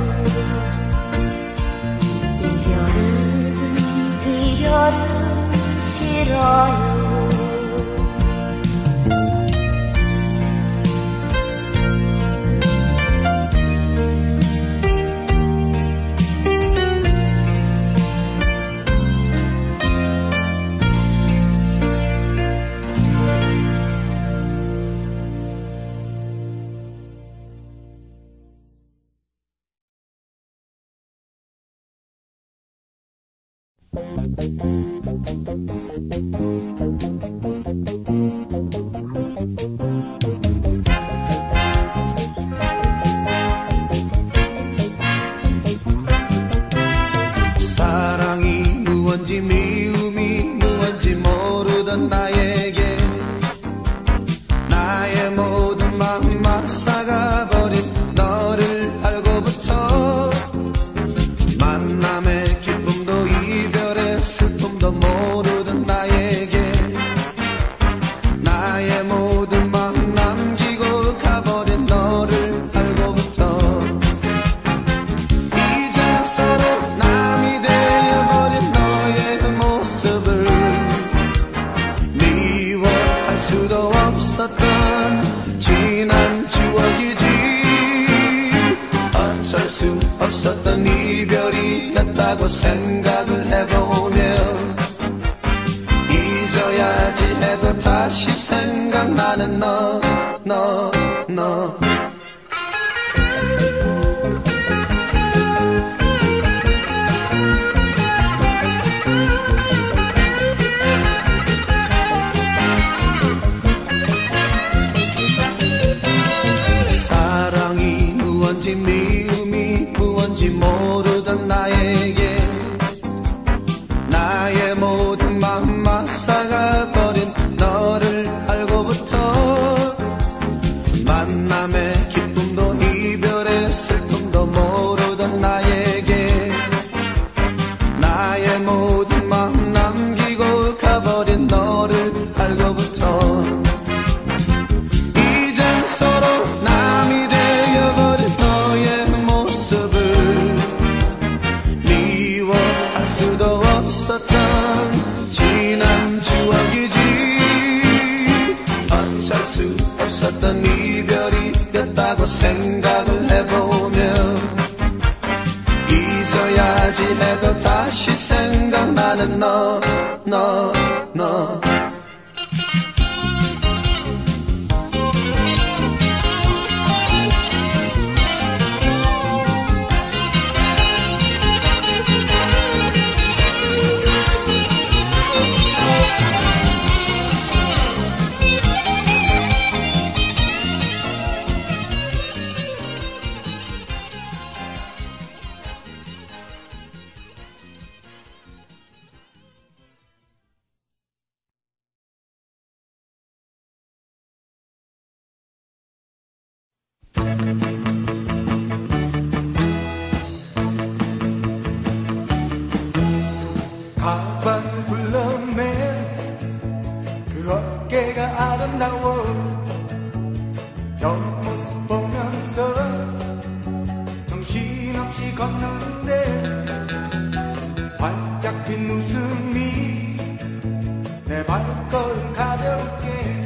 이별은 싫어요. 사랑이 무언지 미움이 무언지 모르던 나에게 나의 모든 마음 맞사가버린 너를 알고부터 만남의 기쁨도 이별의 슬픔도 모르던 나에게 나의 모든 마음 남기고 가버린 너를 알고부터 이제 서로 남이 되어버린 너의 모습을 미워할 수도 없었던 지난 추억이지 어쩔 수 없었던 이별이었다고 생각을 해보면 잊어야지 해도 다시 생각나는 너 사랑이 무언지 미움이 무언지 모르던 나에게 나의 모든 마음 맞사가버린 너를 알고부터 만남의 기쁨도 이별의 슬픔도 모르던 나에게 나의 모든 마음 남기고 가버린 너를 알고부터 이젠 서로 남이 되어버린 너의 모습을 미워할 수도 없었던 지난 추억이지 어쩔 수 없었던 이별이었다고 생각을 해보면 잊어야지 해도 다시 생각나는 너 가방을 불러낸 그 어깨가 아름다워 옆모습 보면서 정신없이 걷는데 활짝 핀 웃음이 내 발걸음 가볍게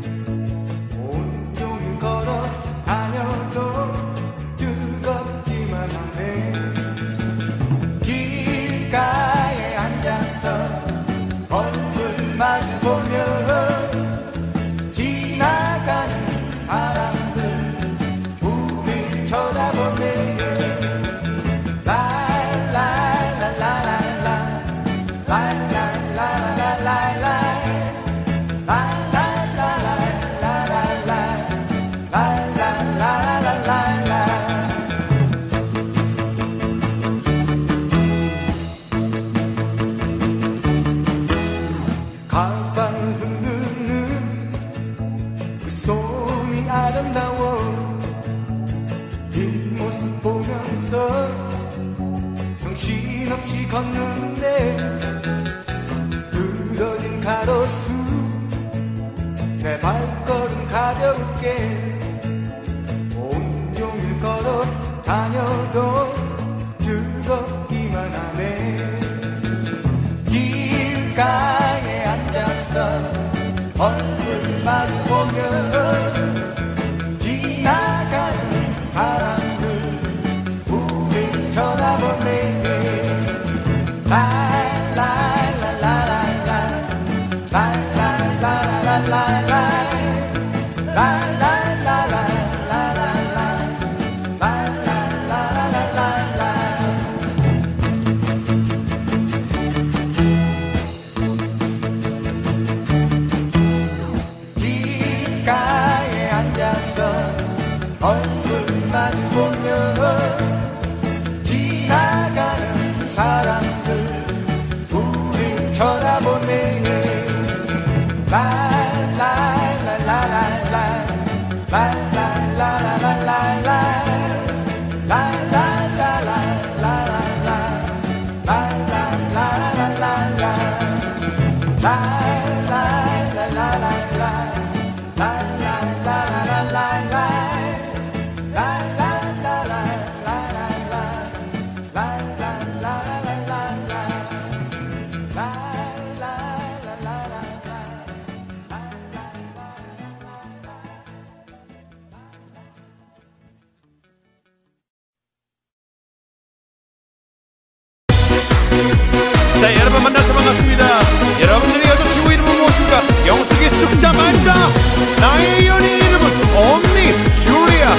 온종일 걸어 다녀도 즐겁기만 하네 길가에 앉아서 얼굴 마주보며 지나가는 사람들 우릴 쳐다보네 라라라라라라 라라라라라라 가방을 흔드는 그 손이 아름다워 뒷모습 보면서 정신없이 걷는데 부러진 가로수 내 발 함께 온종일 걸어 다녀도 즐겁기만 하네. 길가에 앉아서 얼굴 마주보며 지나가는 사람들 우릴 쳐다보네. 라라라라라라 라라라라라라 길가에 앉아서 얼굴 마주보며 지나가는 사람들 우릴 쳐다보네. 라라라라라라 라라라라라라 자, 여러분 만나서 반갑습니다. 여러분들의 여자친구 이름은 무엇입니까? 영숙의 숫자 만자. 나의 연인 이름은 언니 줄리아.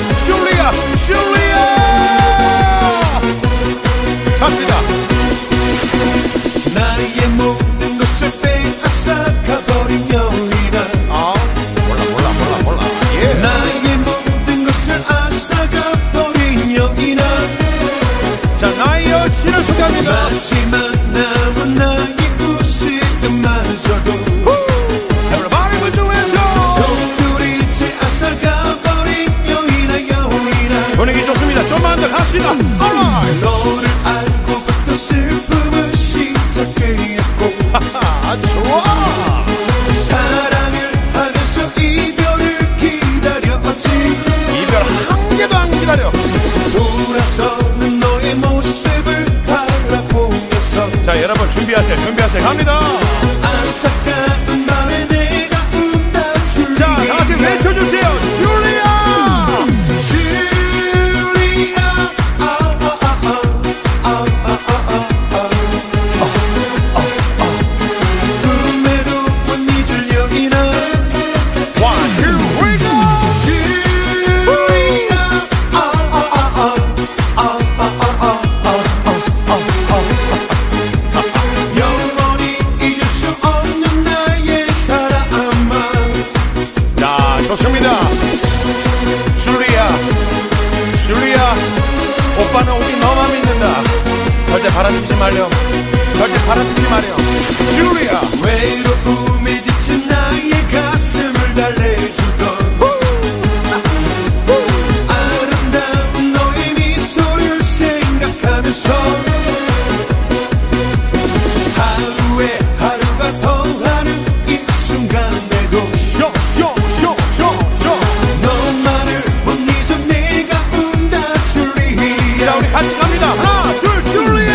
갑시다. 나의 모든 것을 빼앗아가버린 여인아. 몰라. 예. 나의 모든 것을 앗아가버린 여인아. 자, 나의 여친을 소개합니다. 마지막 남은 나의 웃음마저도 Everybody put your hands up. 속들이지 앗아가버린 여인아. 분위기 좋습니다. 좀만 더 갑시다. Alright. 너를 알고부터 슬픔을 시작했고 좋아. 사랑을 하면서 이별을 기다렸지. 이별 한 개도 안 기다려. 돌아서는 너의 모습을 바라보면서 자, 여러분 준비하세요. 갑니다. 안타까운 밤에 내가 운다 줄리아. 자, 다 같이 외쳐주세요. 줄리아. 꿈에도 못 잊을 여인아. One, two, three, go. 영원히 잊을 수 없는 나의 사랑아. 자, 좋습니다. 줄리아, 오빠는 우리 너만 믿는다. 절대 바라듣지 마렴. 줄리아. 외로움에 지친 나의 가슴을 달래주던 아름다운 너의 미소를 생각하면서 하루에 하루가 더하는 이 순간에도 너만을 못 잊어 내가 운다 줄리아. 자, 우리 같이 갑니다. 하나, 둘, 줄리아.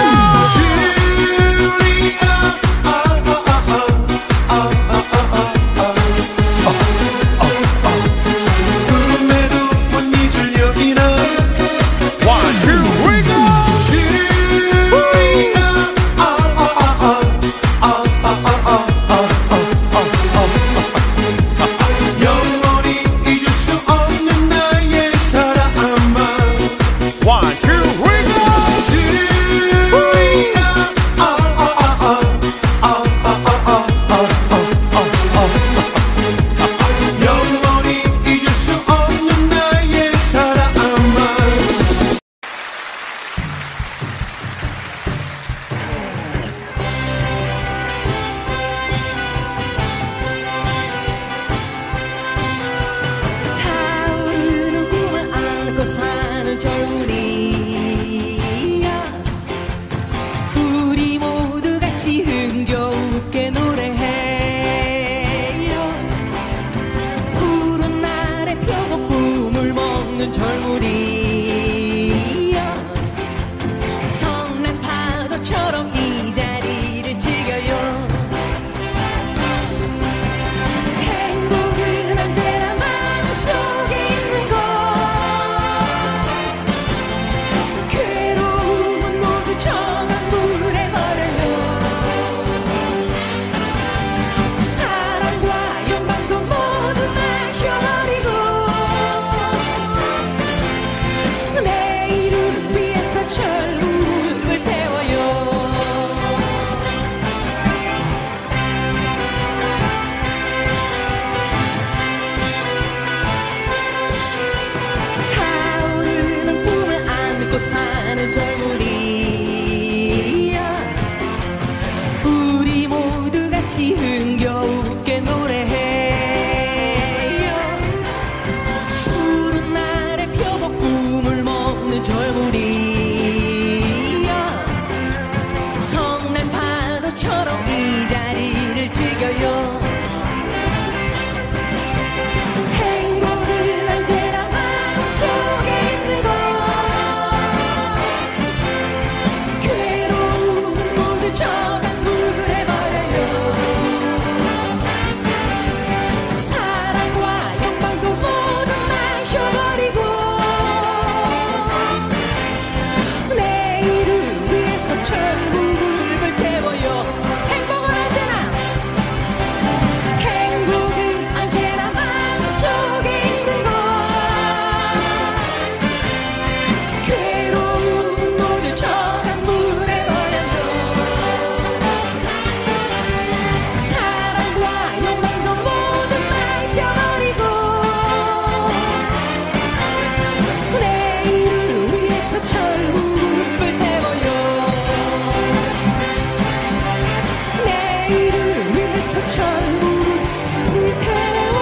파도처럼 이 자리를 즐겨요. 행복은 언제나 마음속에 있는 것. 괴로움은 모두 정한물에 버려요. 사랑과 욕망도 모두 마셔버리고 내일을 위해서 철물을 태워요. 타오르는 꿈을 안고 사는 젊은이야. 우리 모두 같이 흥겨우게 노래해요. 푸른 날에 펴고 꿈을 먹는 젊은이야. 성난 파도처럼 이 자리를 즐겨요. 행복은 언제나 마음속에 있는 것. 괴로움은 모두 저간 물에 버려요. 사랑과 욕망도 모두 마셔버리고 내일을 위해서 천국을 태워요. 행복은 언제나 마음속에 있는 것. 괴로움은 모두 저간 물에 버려요. 사랑과 욕망도 모두 마셔버리고 내일을 위해서 천국을 태워요. 내일을 위해서 천국을 태워요.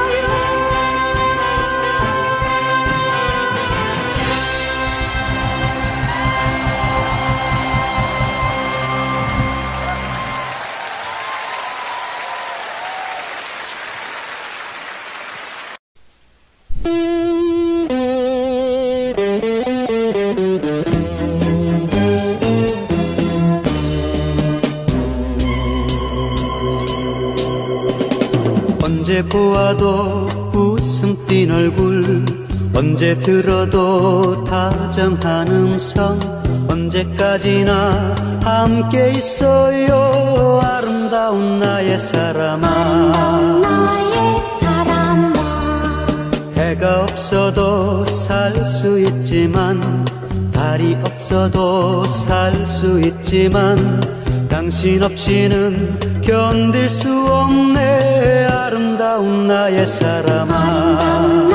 언제 보아도 웃음 띤 얼굴, 언제 들어도 다정한 음성, 언제까지나 함께 있어요. 아름다운 나의 사람아. 해가 없어도 살 수 있지만, 달이 없어도 살 수 있지만, 당신 없이는 견딜 수 없네. 아름다운 나의 사람아.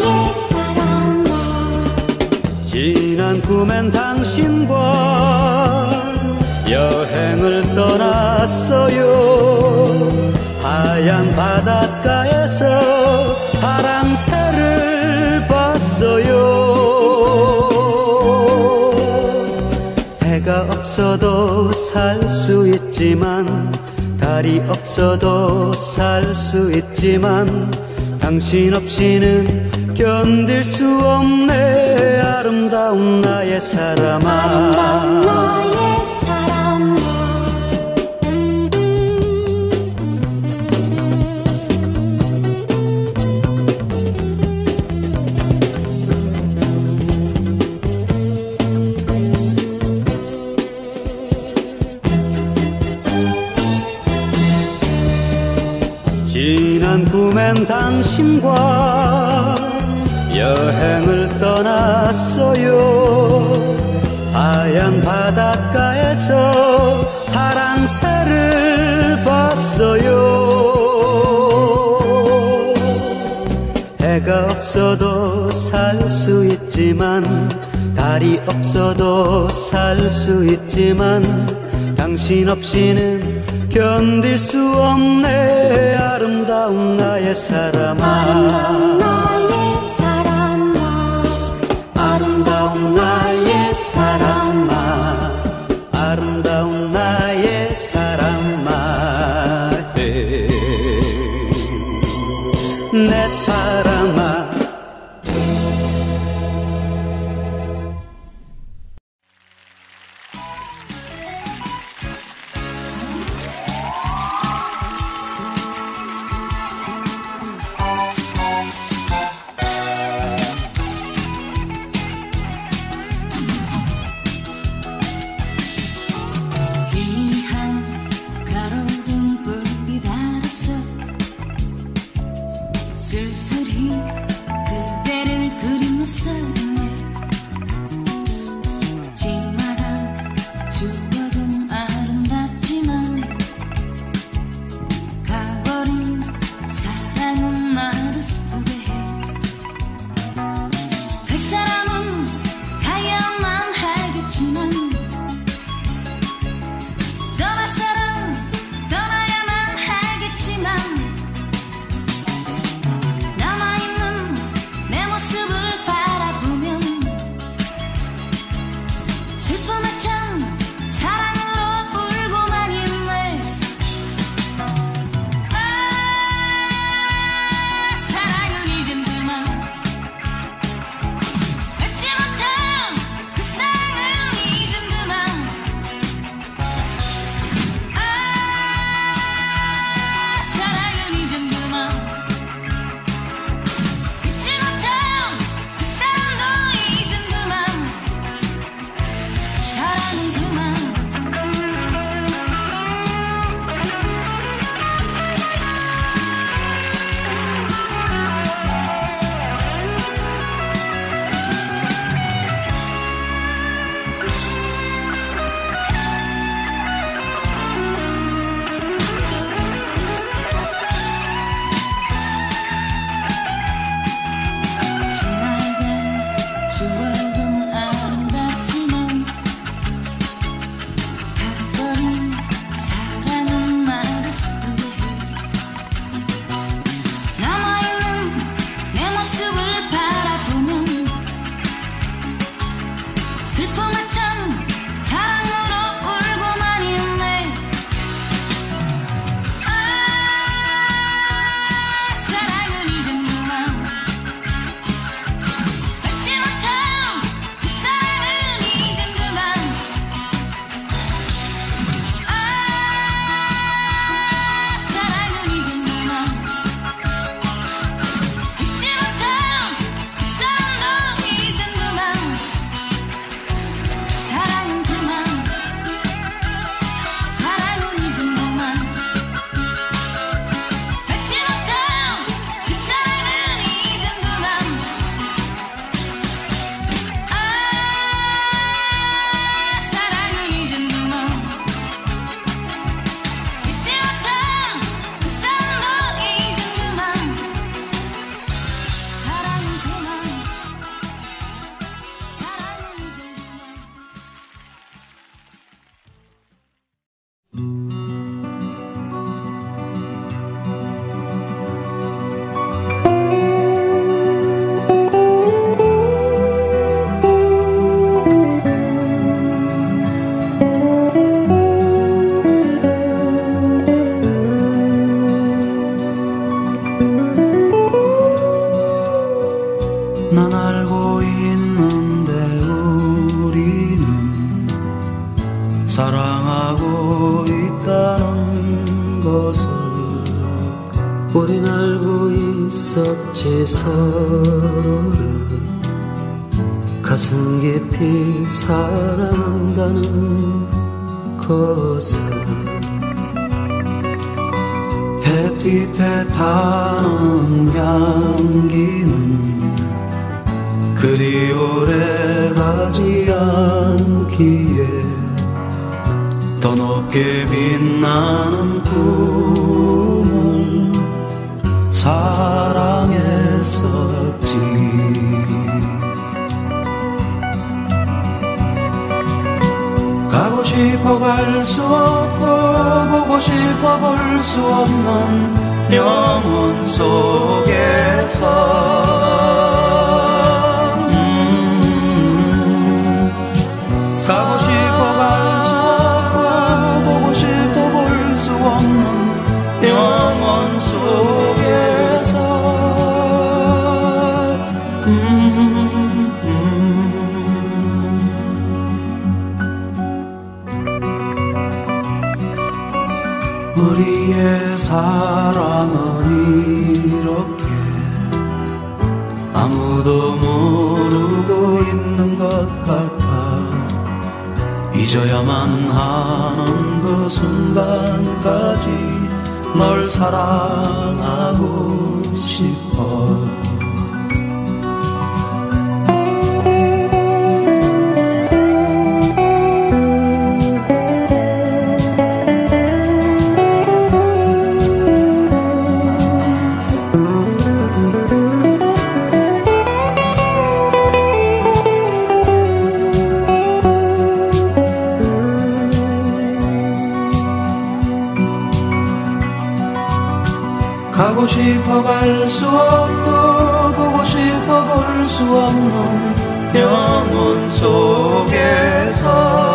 지난 꿈엔 당신과 여행을 떠났어요. 하얀 바닷가에서 파랑새를 봤어요. 해가 없어도 살 수 있지만, 달이 없어도 살 수 있지만, 당신 없이는 견딜 수 없네. 아름다운 나의 사람아. 지난 꿈엔 당신과 여행을 떠났어요. 하얀 바닷가에서 파랑새를 봤어요. 해가 없어도 살 수 있지만, 달이 없어도 살 수 있지만, 당신 없이는 견딜 수 없네. 아름다운 나의 사람아. 아름다운 나의 사람아. 아름다운 나의 사람아. 내 사람아. 어찌 서로를 가슴 깊이 사랑한다는 것을 햇빛에 타는 향기는 그리 오래 가지 않기에 더 높게 빛나는 꿈을 사랑했었지. 가고 싶어 갈 수 없고 보고 싶어 볼 수 없는 영혼 속에서 가고 싶어 갈 수 없고 보고 싶어 볼 수 없는 영혼 속에서 우리의 사랑은 이렇게 아무도 모르고 있는 것 같아. 잊어야만 하는 그 순간까지 널 사랑하고 싶어. 가고 싶어 갈 수 없고 보고 싶어 볼 수 없는 영혼 속에서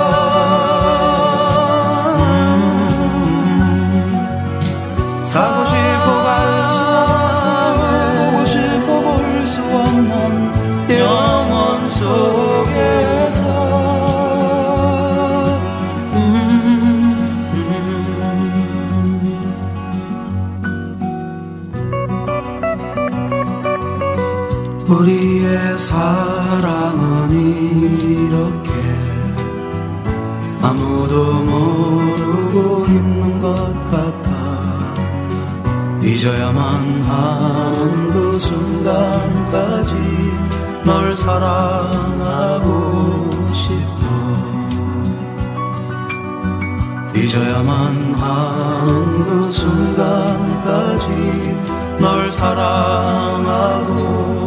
가고 싶어 갈 수 없고 보고 싶어 볼 수 없는 영혼 속에서 우리의 사랑은 이렇게 아무도 모르고 있는 것 같아. 잊어야만 하는 그 순간까지 널 사랑하고 싶어. 잊어야만 하는 그 순간까지 널 사랑하고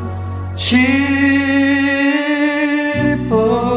싶어.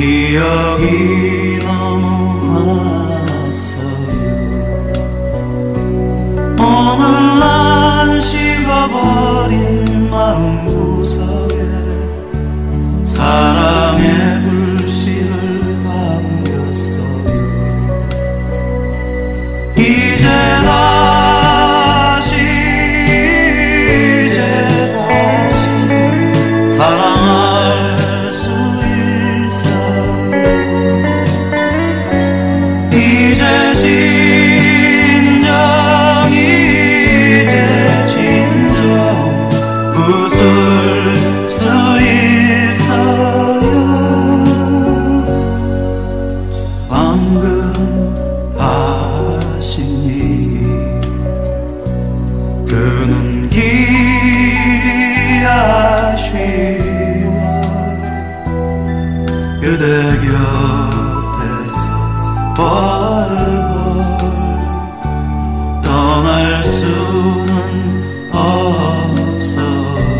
기억이 너무 많았어요. 오늘 난 식어버린 마음구석에 사랑의 불씨를 담겼어요. 이제 다시 사랑할 수 있어요. 이제 진정 웃을 수 있어요. 방금 하신 얘기 그 눈길이 아쉬워 그대 곁에서 벌벌 떠날 수는 없어요.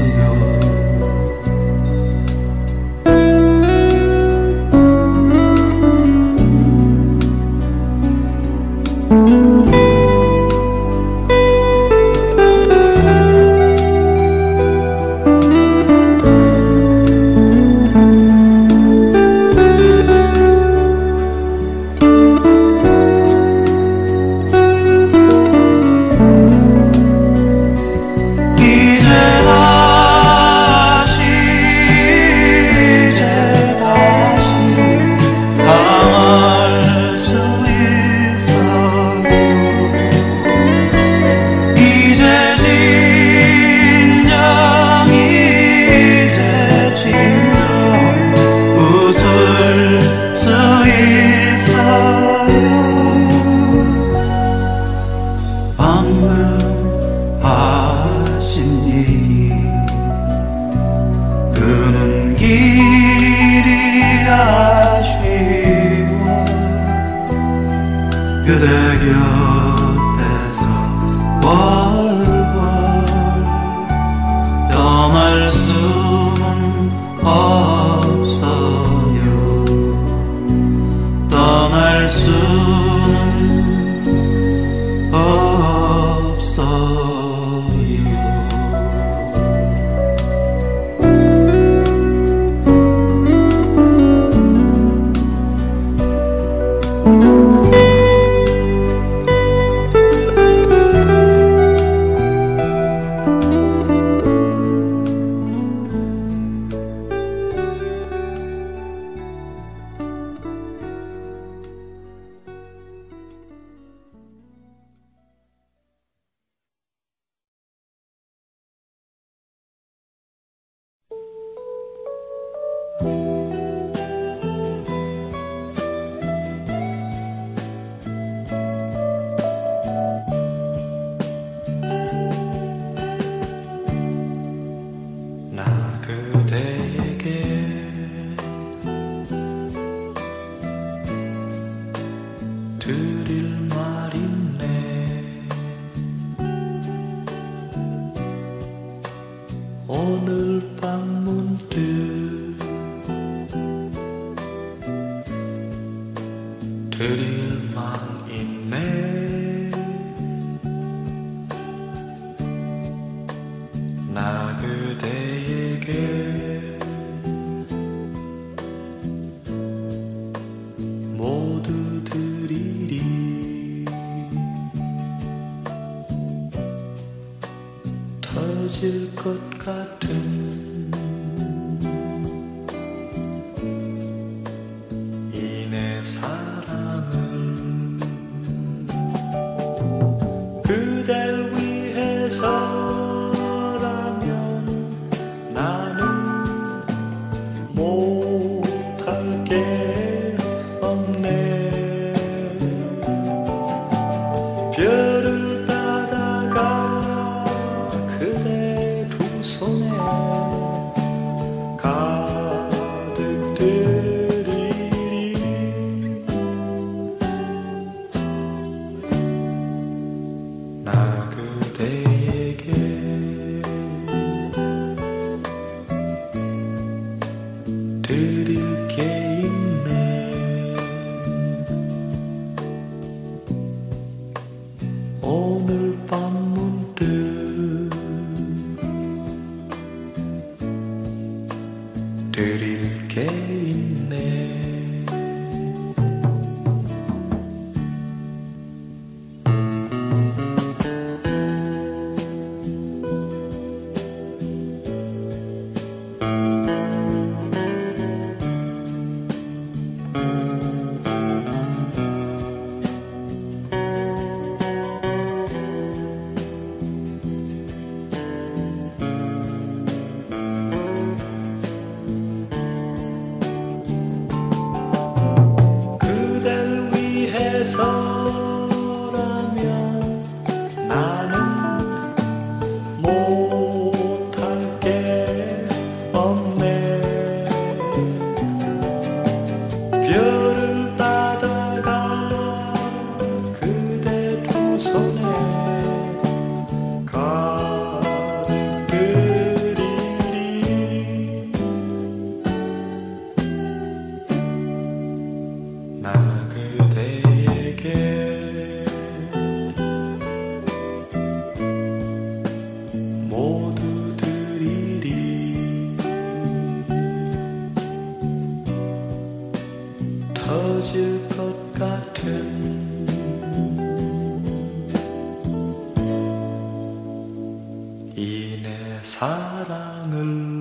그대 곁에서 벌벌 떠날 수는 없어요. 떠날 수는 없어요. 오늘 밤 문득 드릴 말 있네. 나 그대에게 모두 드리리. 터질 것 같은 이 내 사랑을 그댈 위해서라면 나는 못할 게 없네. 별을 따다가 그대 두 손에 가득 드리리. 나 그대에게 드릴 게 있네. 드릴 게 있네. 서라면 나는 못할 게 없네. 별을 따다가 그대 두 손에 가를 그리리. 나 그대에게 모두 드리리. 터질 것 같은 이 내 사랑을.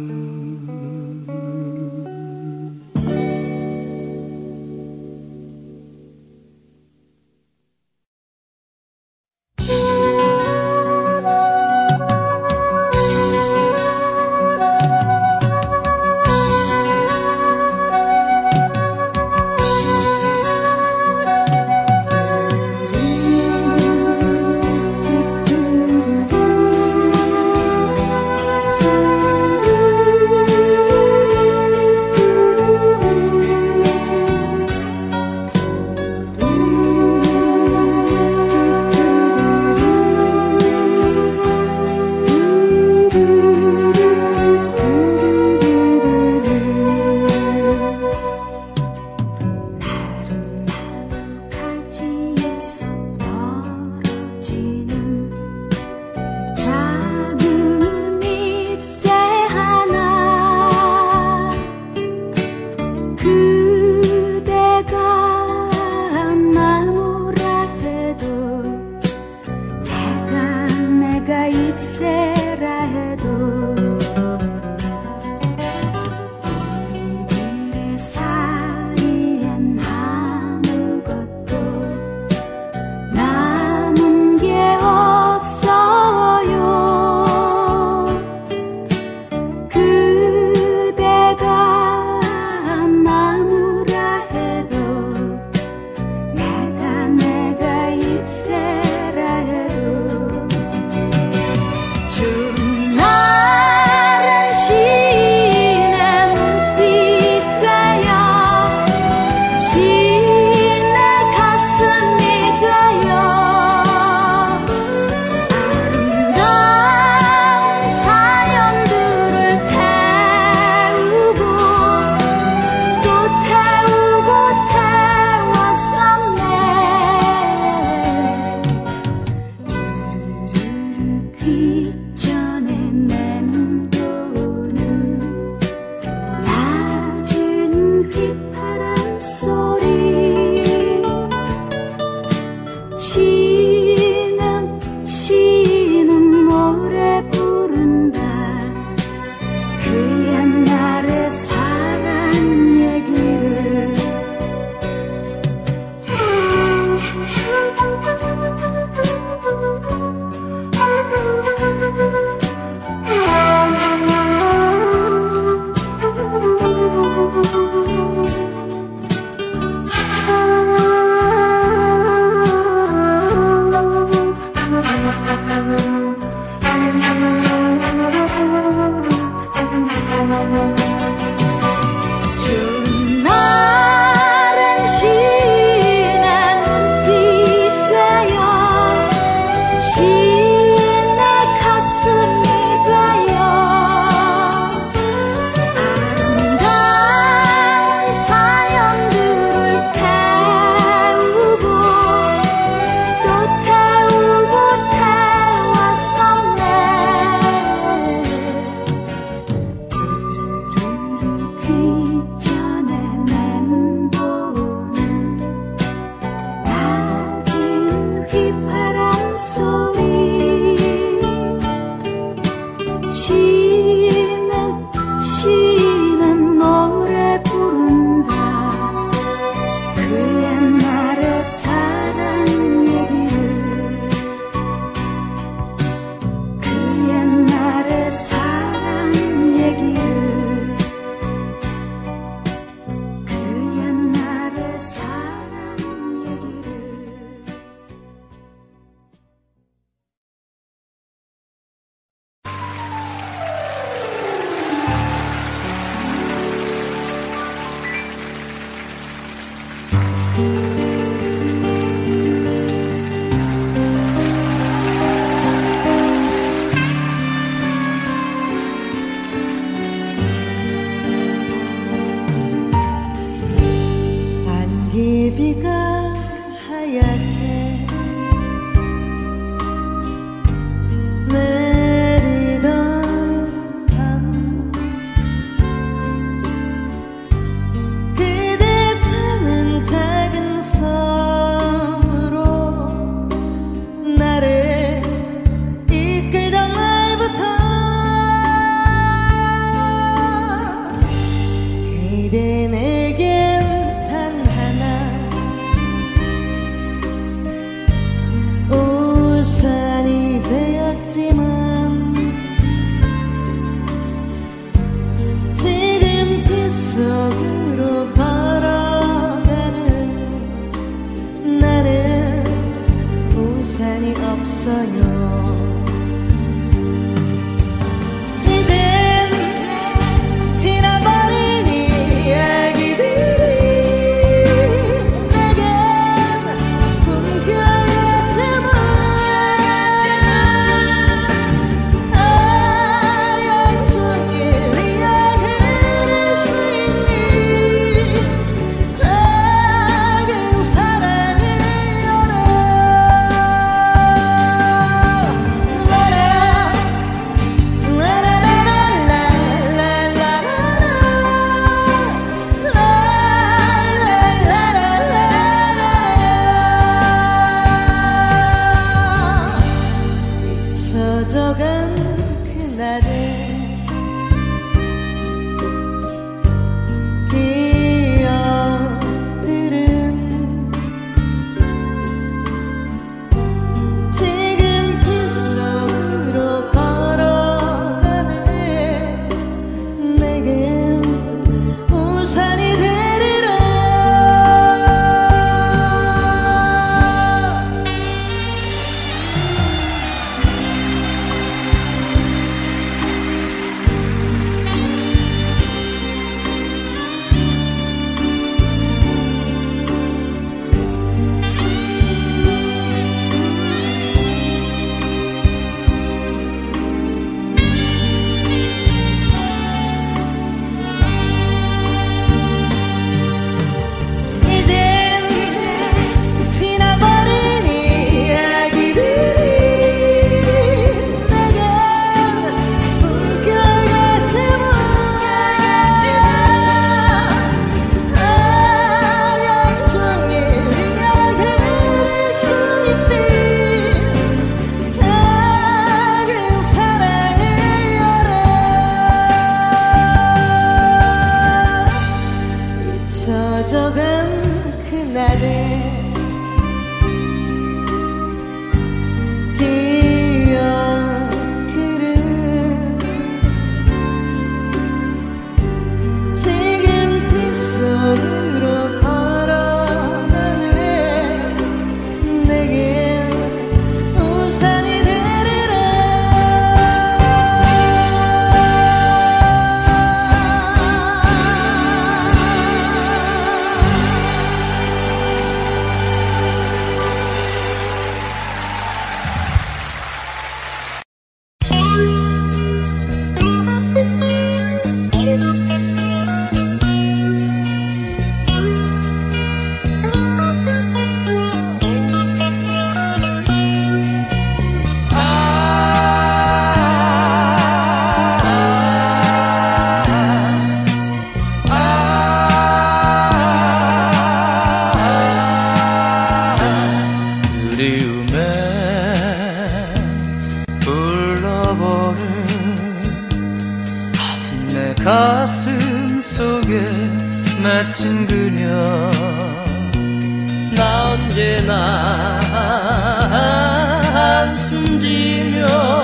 가슴 속에 맺힌 그녀 나 언제나 한숨 지며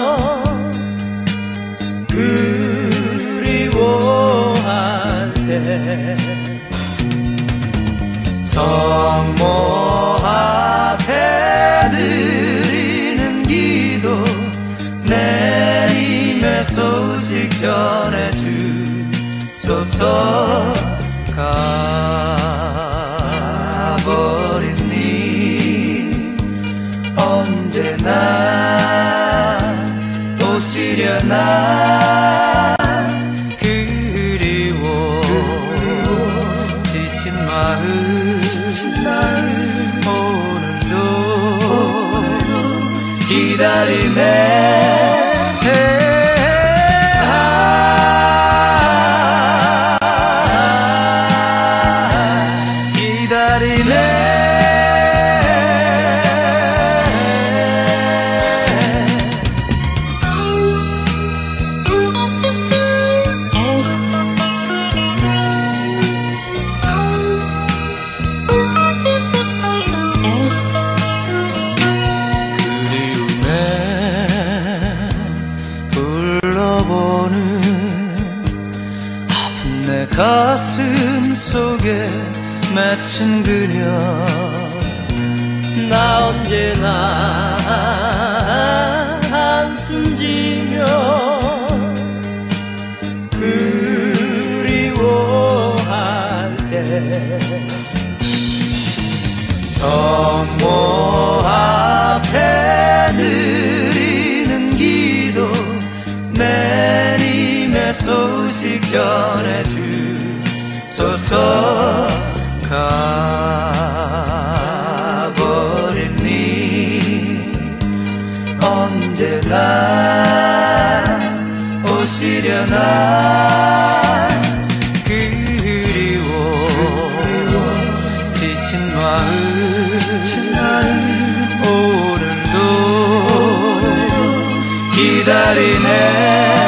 그리워할 때 성모 앞에 드리는 기도 내림의 소식 전해주소서 가버린 니 언제나 오시려나 그리워 지친 마음 오늘도 기다리네 가슴 속에 맺힌 그녀 나 언제나 한숨 지며 그리워할 때 성모 앞에 드리는 기도 내림의 소식 전해주소서 가버린 니 언제나 오시려나 그리워 지친 마음 오늘도 기다리네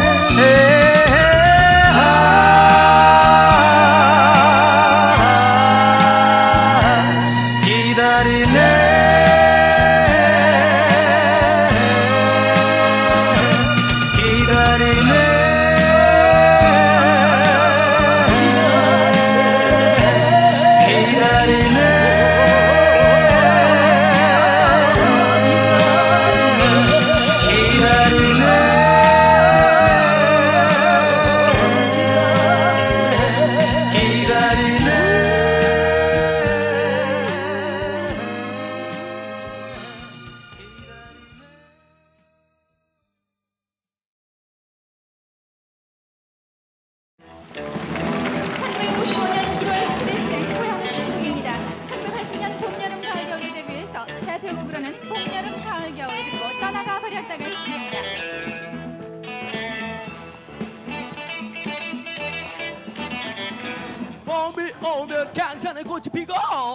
봄이 오면 강산에 꽃이 피고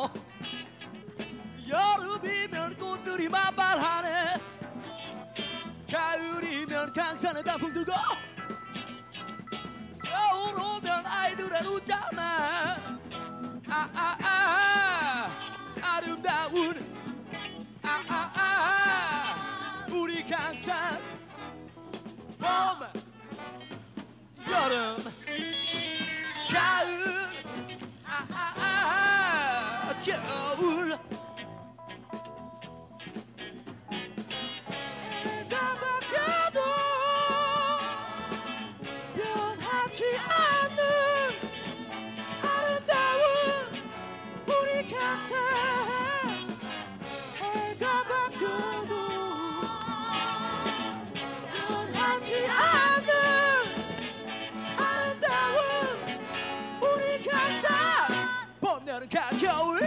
여름이면 꽃들이 만발하네 가을이면 강산에 단풍 들고 겨울 오면 아이들은 웃잖아 아름다운 우리 강산 봄 여름 가을 겨울 해가 바뀌어도 변하지 않는 아름다운 우리 강산 해가 바뀌어도 변하지 않는 아름다운 우리 강산 봄 여름 가을 겨울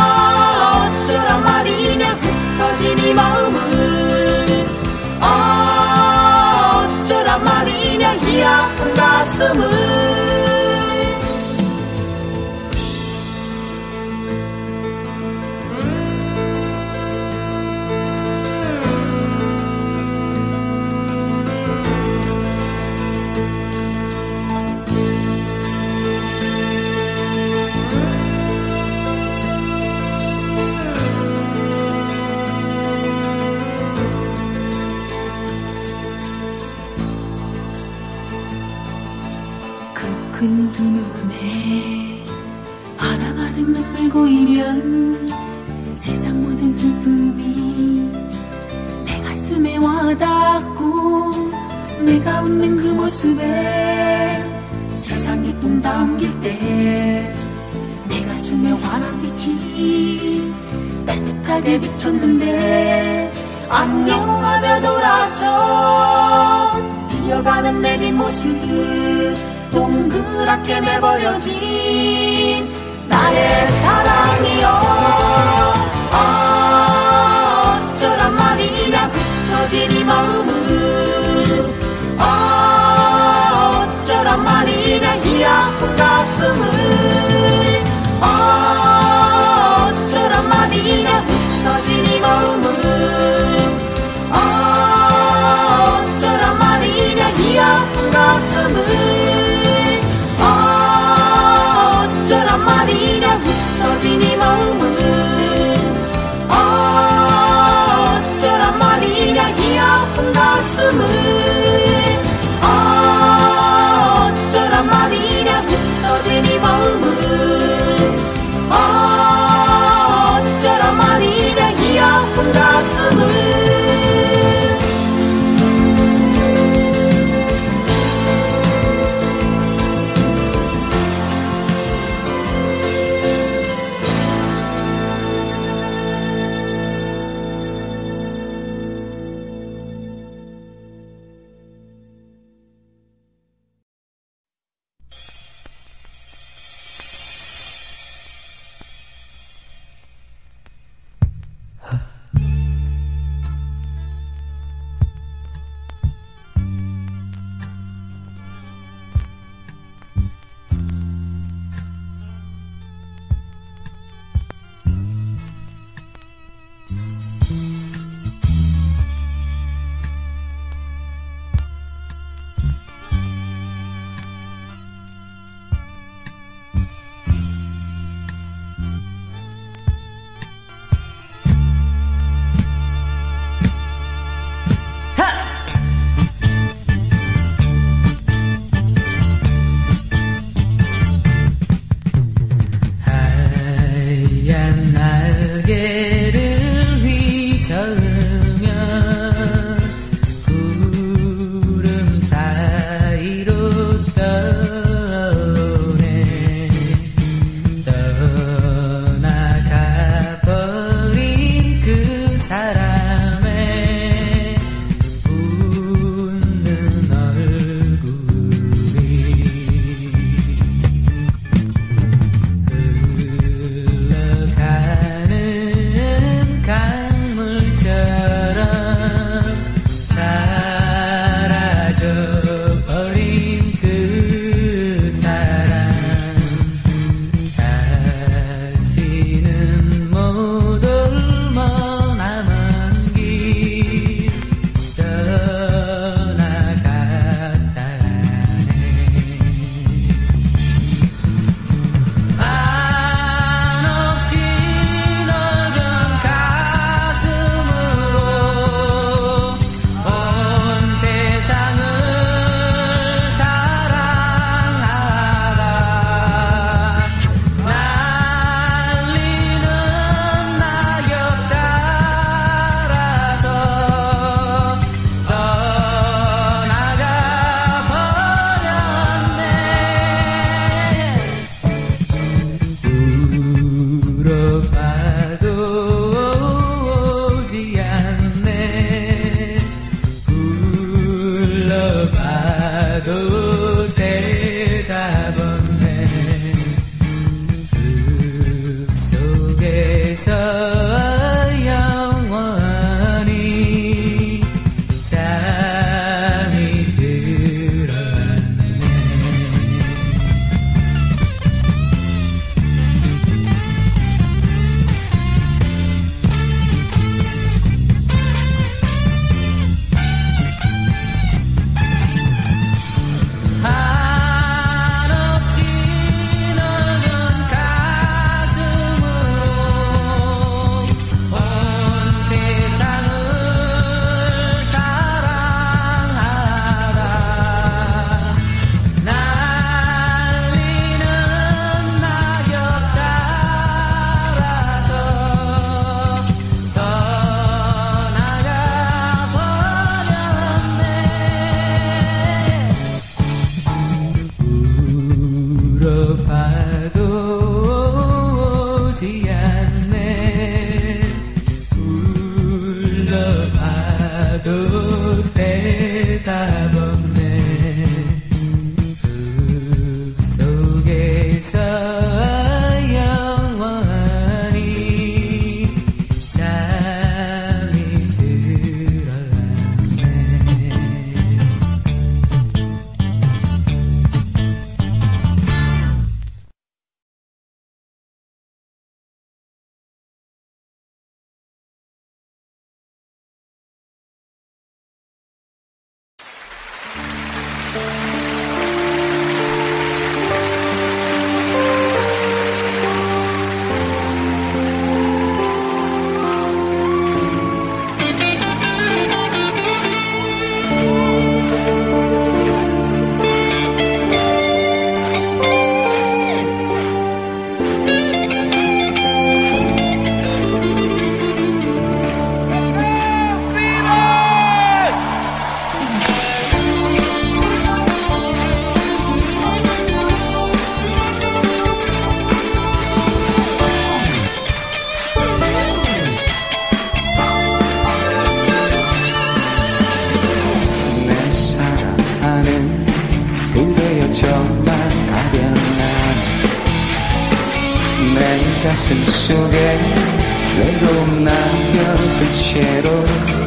가슴을 큰 두 눈에 하나가득 눈물 고이면 세상 모든 슬픔이 내 가슴에 와닿고 내가 웃는 그 모습에 세상 기쁨 담길 때 내 가슴에 환한 빛이 따뜻하게 비쳤는데 안녕하며 돌아서 뛰어가는 내 뒷모습 동그랗게 내버려진 나의 사랑이여 어쩌란 말이냐 흩어진 이 마음을 어쩌란 말이냐 이 아픈 가슴을 어쩌란 말이냐 흩어진 이 마음을 어쩌란 말이냐 이 아픈 가슴을 어쩌란 말이냐 흩어진 이 마음을 가슴 속에 외로움 남겨둔 채로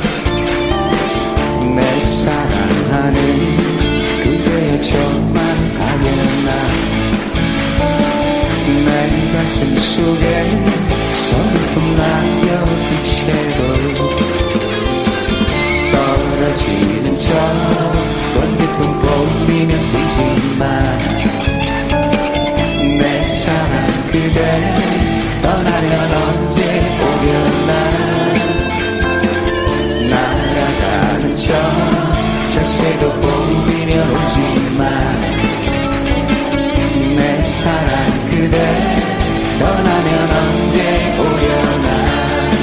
내 사랑하는 그대의 저만 가려나 내 가슴 속에 서글픔 남겨둔 채로 떨어지는 저 번개풍 보이면 뛰지만 내 사랑 그대 떠나면 언제 오려나 날아가는 저 절새도 보이면 오지만 내 사랑 그대 떠나면 언제 오려나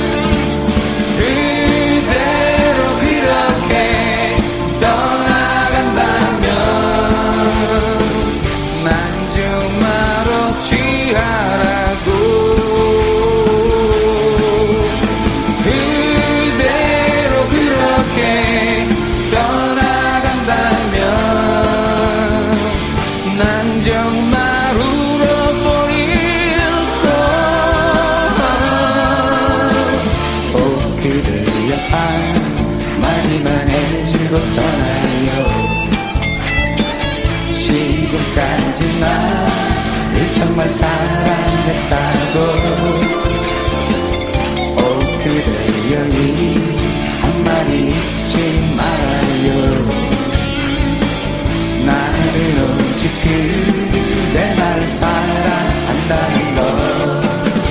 그대로 그렇게 떠나간다면 난 정말 어찌하라고 그대로 그렇게 떠나간다면 난 정말 울어버릴 거야 오 그대여 한마디만 해주고 떠나요 지금까지 나를 정말 사랑했다고 오 그대여 이 한마디 잊지 말아요 나는 오직 그대만을 사랑한다는 것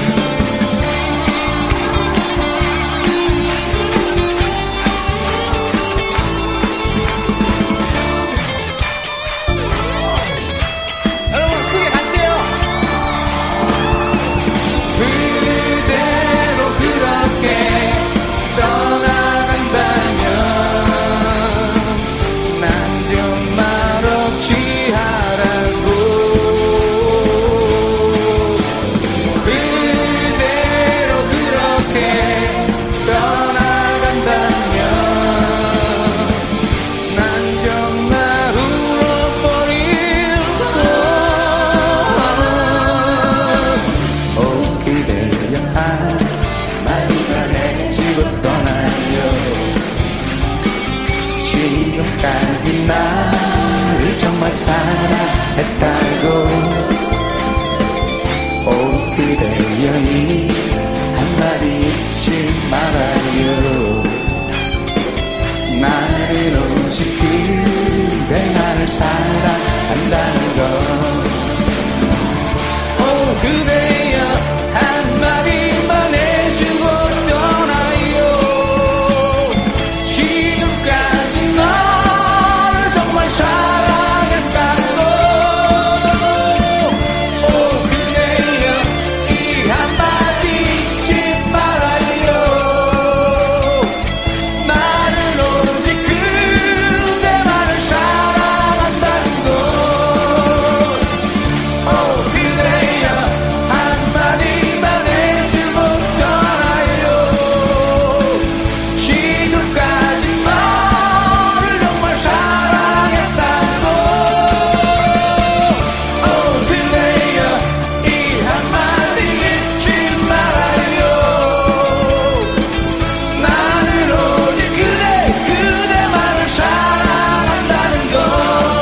그대로 그렇게 떠나간다면 난 정말 어찌하라고 그대로 그렇게 떠나간다면 난 정말 울어버릴 것 오 그대여 한마디만 해주고 떠나요 지금까지 나를 정말 사랑했다고 오 그대여 이 한마디 잊지 말아요 나는 오직 그대만을 사랑한다는 것 오 그대여 한마디만 해주고 떠나요 지금까지 너를 정말 사랑했다고 오 그대여 이 한마디 잊지 말아요 나는 오직 그대만을 사랑한다는 것 오 그대여 한마디만 해주고 떠나요 지금까지 너를 정말 사랑했다고 오 그대여 이 한마디 잊지 말아요 나는 오직 그대만을 사랑한다는 것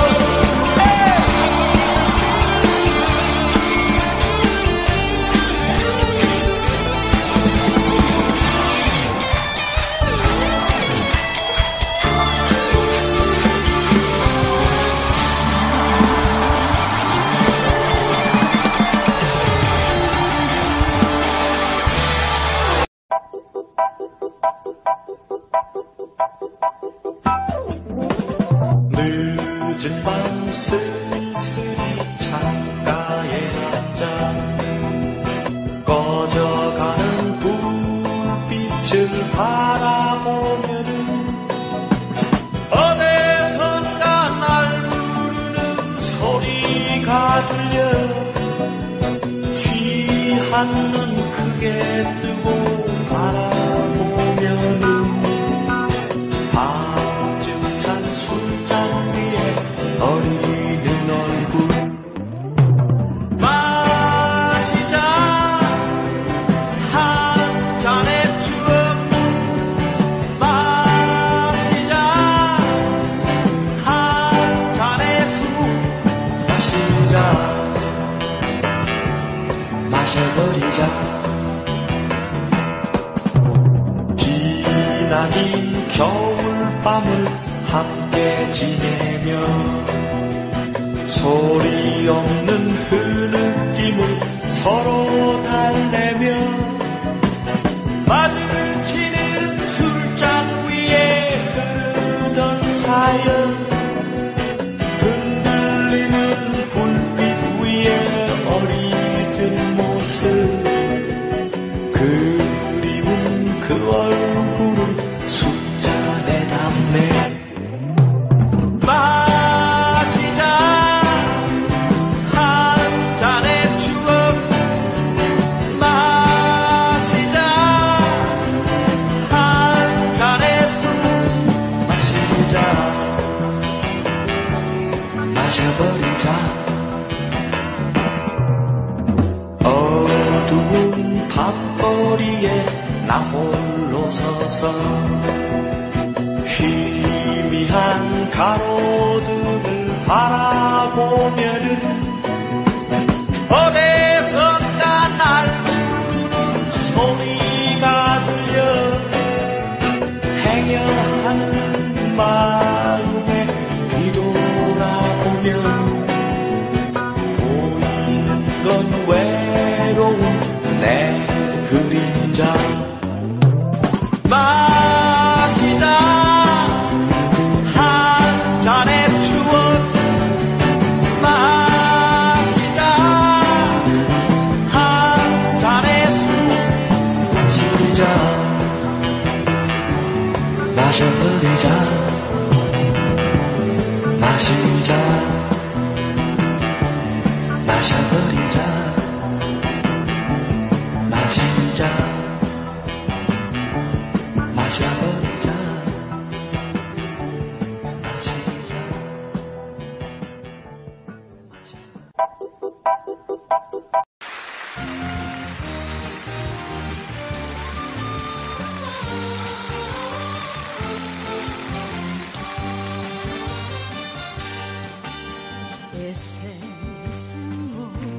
늦은 밤 쓸쓸히 창가에 앉아 꺼져가는 불빛을 바라보면은 어디선가 날 부르는 소리가 들려 취한 눈 크게 뜨고 바라보면은 반쯤 찬 술잔 위에 어리는 얼굴 마시자 추억 마시자. 한 잔의 술 마시자. 마셔버리자. 기나긴 겨울밤을 함께 지내며 소리 없는 흐느낌을 서로 달래며 마주치는 술잔 위에 흐르던 사연 흔들리는 불빛 위에 어리든 모습 그리운 그 얼굴을 술잔에 담네. 마시자. 한 잔의 추억 마시자. 한 잔의 술 마시자. 마셔버리자. 어두운 밤거리에 나 홀로 서서 희미한 가로등을 바라보면은 어디선가 날 부르는 소리가 들려 행여하는 마음에 뒤돌아보면 보이는 건 외로운 내 그림자. 마시자. 한 잔의 추억 마시자. 한 잔의 술 마시자. 마셔버리자. 마시자. 마셔버리자. 마시자. 마셔버리자. 마시자. 내 세상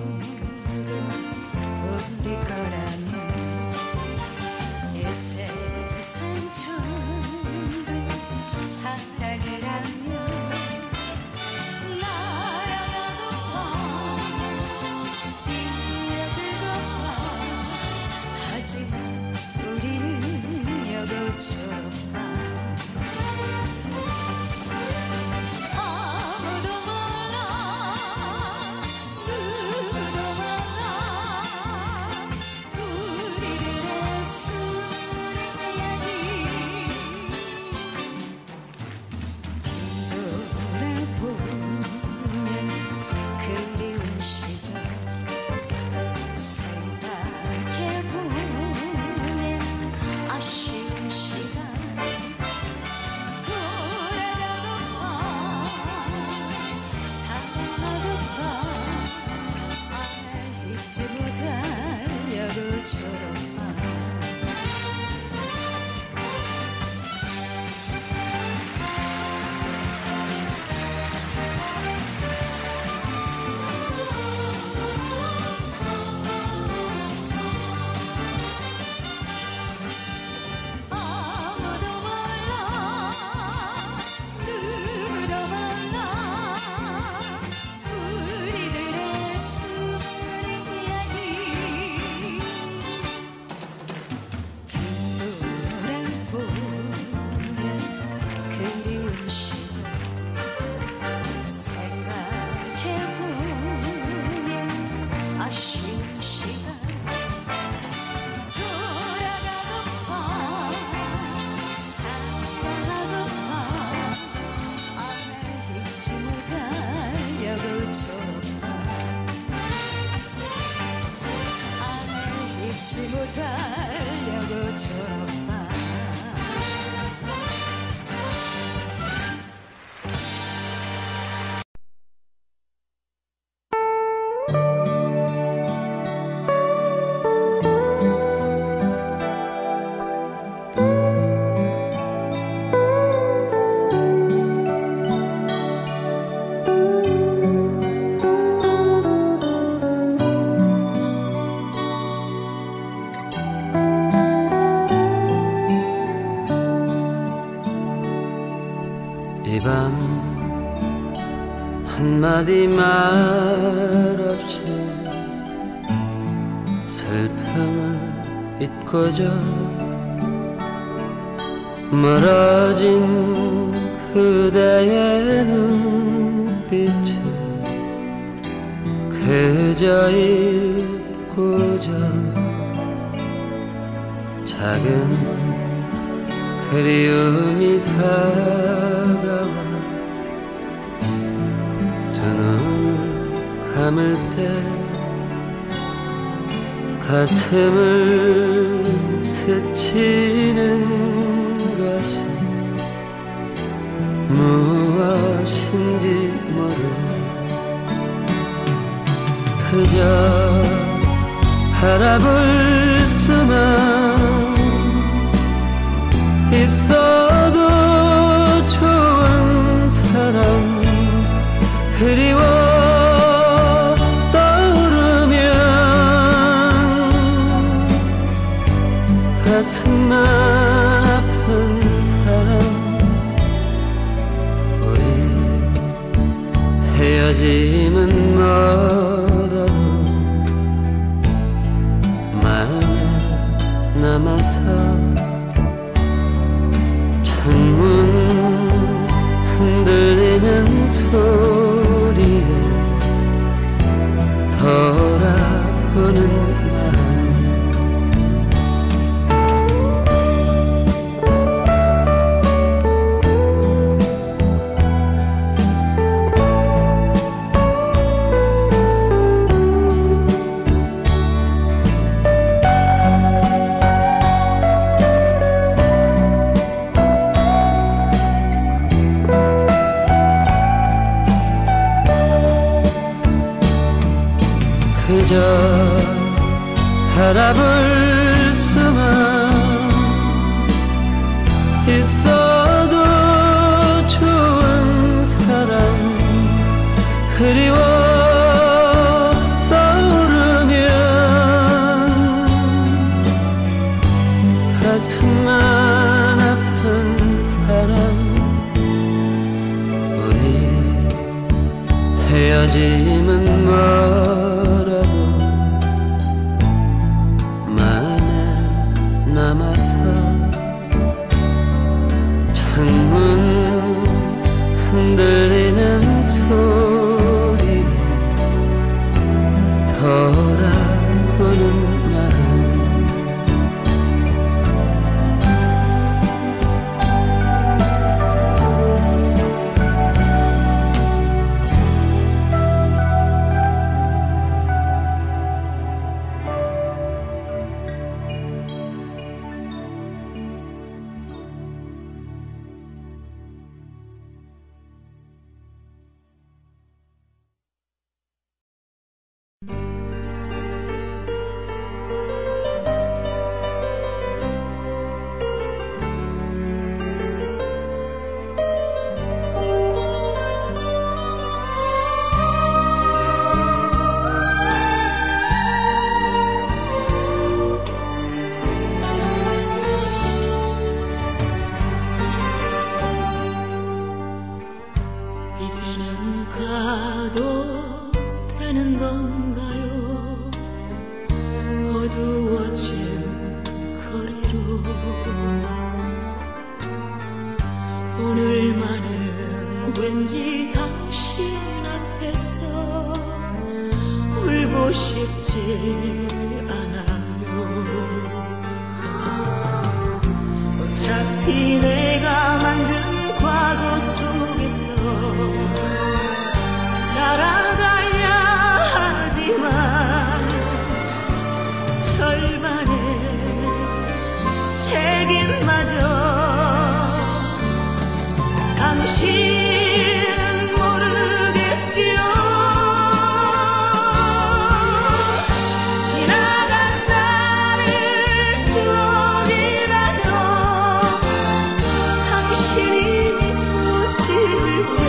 밤 한마디 말 없이 슬픔을 잊고자 멀어진 그대의 눈빛에 그저 잊고자 작은 그리움이 다가와 두 눈을 감을 때 가슴을 스치는 것이 무엇인지 모르 그저 바라볼 수만 있어도 좋은 사람 그리워 떠오르면 가슴만 아픈 사람 우리 헤어짐은 멀어도 마음에 남아서 창문 흔들리는 소리에 돌아오는 마음 그저 바라볼 수만 있어도 좋은 사람 그리워 떠오르면 가슴만 아픈 사람 우리 헤어짐은 멀어도 마음에 남아서 창문 흔들리는 소리 돌아오는 마음 이제는 가도 되는 건가요? 어두워진 거리로 오늘만은 왠지 당신 앞에서 울고 싶지 않아요. 어차피 내가 만든 과거 속에서 살아가야 하지만 절반의 책임마저 당신은 모르겠지요. 지나간 나를 추억이라며 당신이 미소 지을 때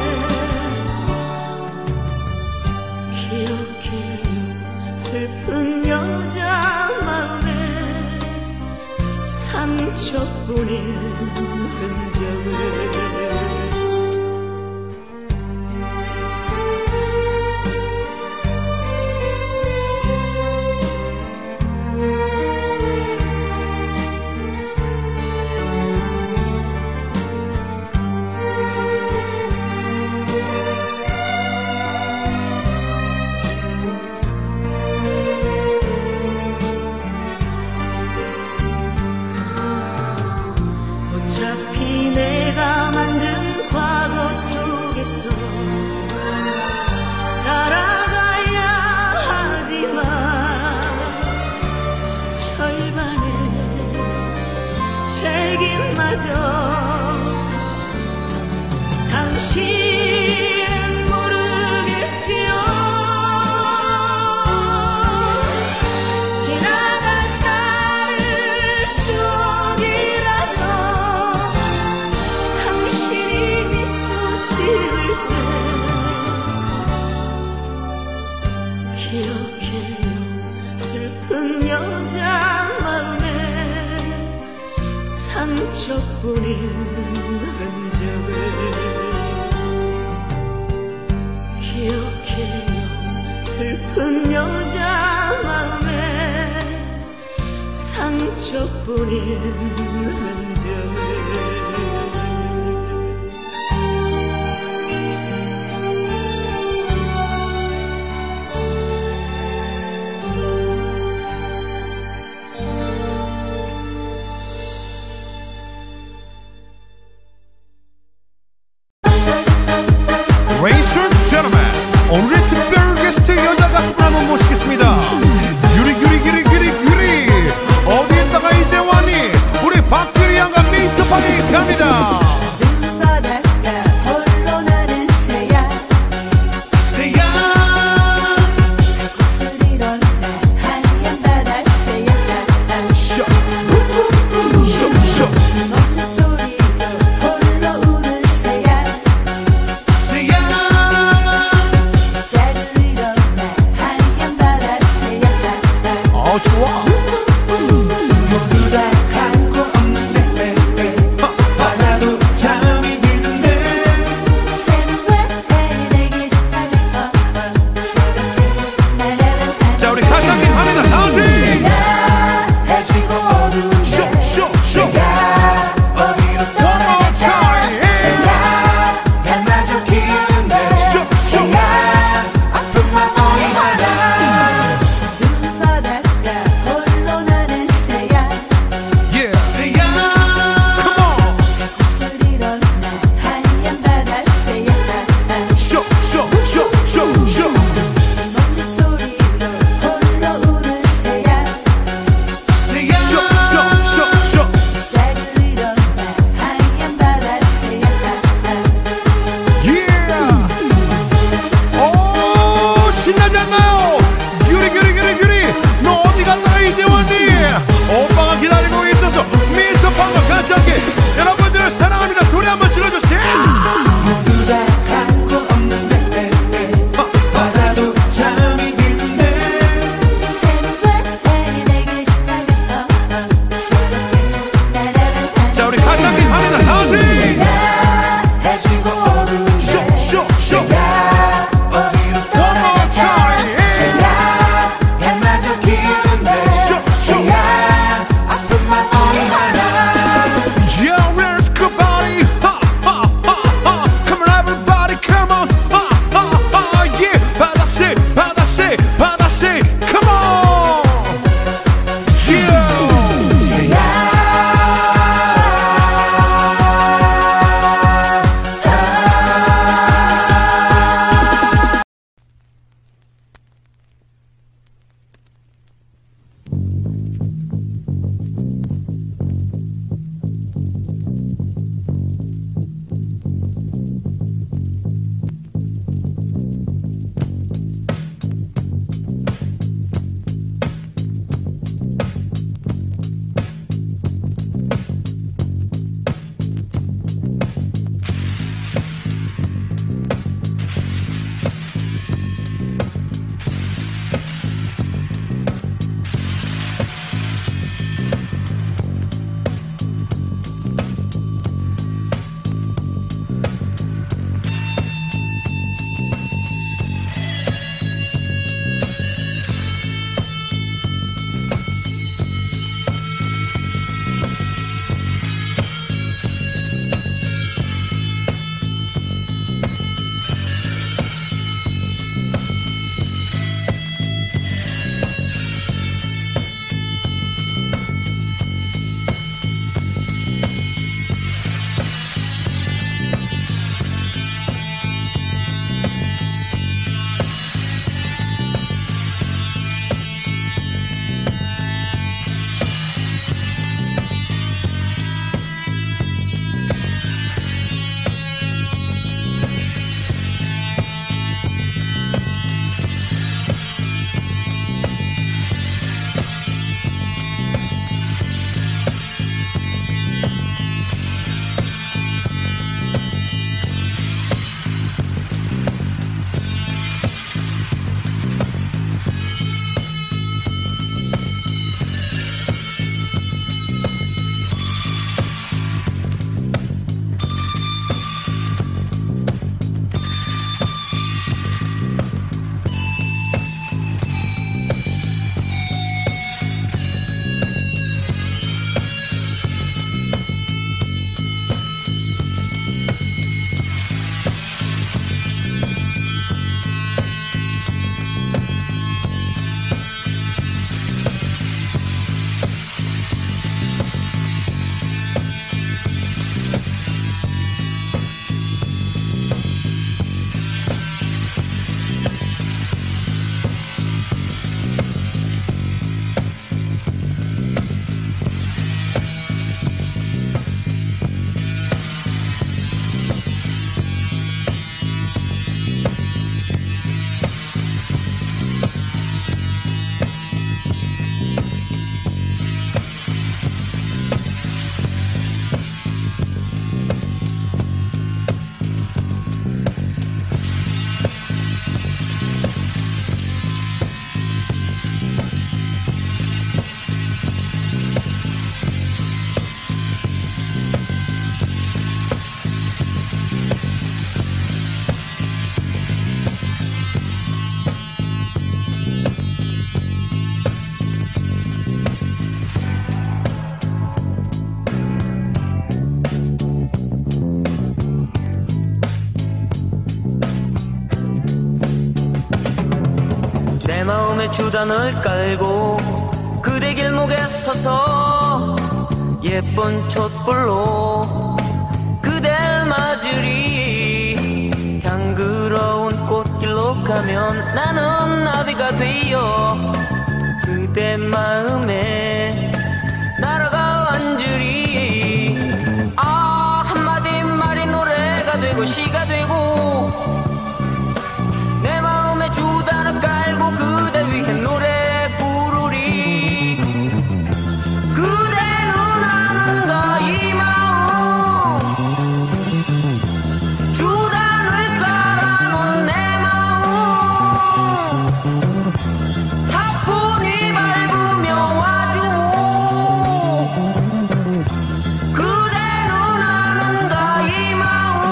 기억해요. 슬픈 여자 마음에 상처뿐인 흔적을 알긴 마저 당신은 모르겠지요. 지나간 나를 추억이라도 당신이 미소 지을 때 기억해요. 슬픈 여자 마음에 상처뿐인 흔적을 기억해요. 슬픈 여자 마음에 상처뿐인 흔적을 Ladies and gentlemen, 오늘의 특별 게스트 여자 가수분 한번 모시겠습니다. 유리 어디에다가 이제 왔니? 우리 박규리 양과 미스터 박 주단을 깔고 그대 길목에 서서 예쁜 촛불로 그댈 맞으리. 향그러운 꽃길로 가면 나는 나비가 되어 그대 마음에 날아가 앉으리. 아, 한마디 말이 노래가 되고 시가 되고 내 마음에 주단을 깔고 그대 위해 노래 부르리. 그대는 아는가 이 마음 주단을 깔아놓은 내 마음 사뿐히 밟으며 와줘. 그대는 아는가 이 마음.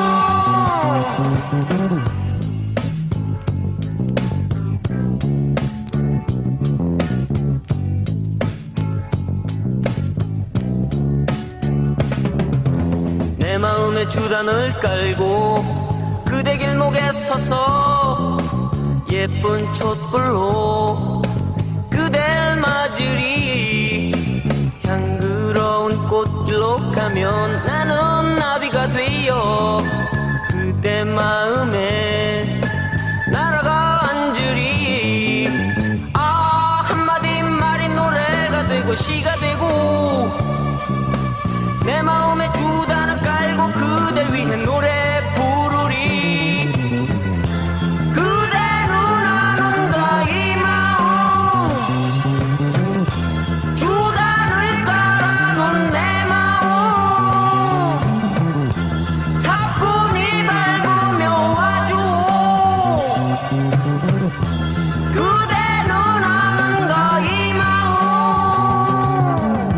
내 마음에 주단을 깔고 그대 길목에 서서 예쁜 촛불로 그댈 맞으리. 향그러운 꽃길로 가면 나는 나비가 되어 그대 마음에 날아가 앉으리. 아, 한마디 말이 노래가 되고 시가 되고 내 마음에 주단을 깔고 그대 위해 노래 부르리. 그대는 아는가 이 마음 주단을 깔아놓은 내 마음 사뿐히 밟으며 와줘. 그대는 아는가 이 마음.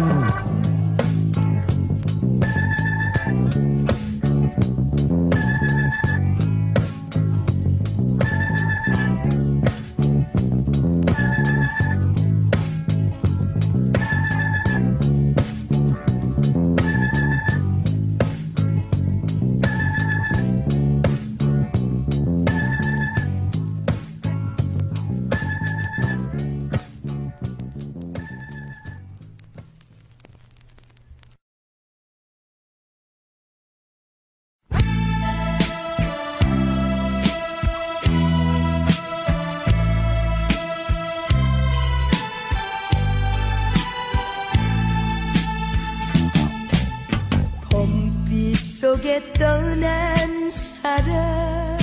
봄빛 속에 떠난 사람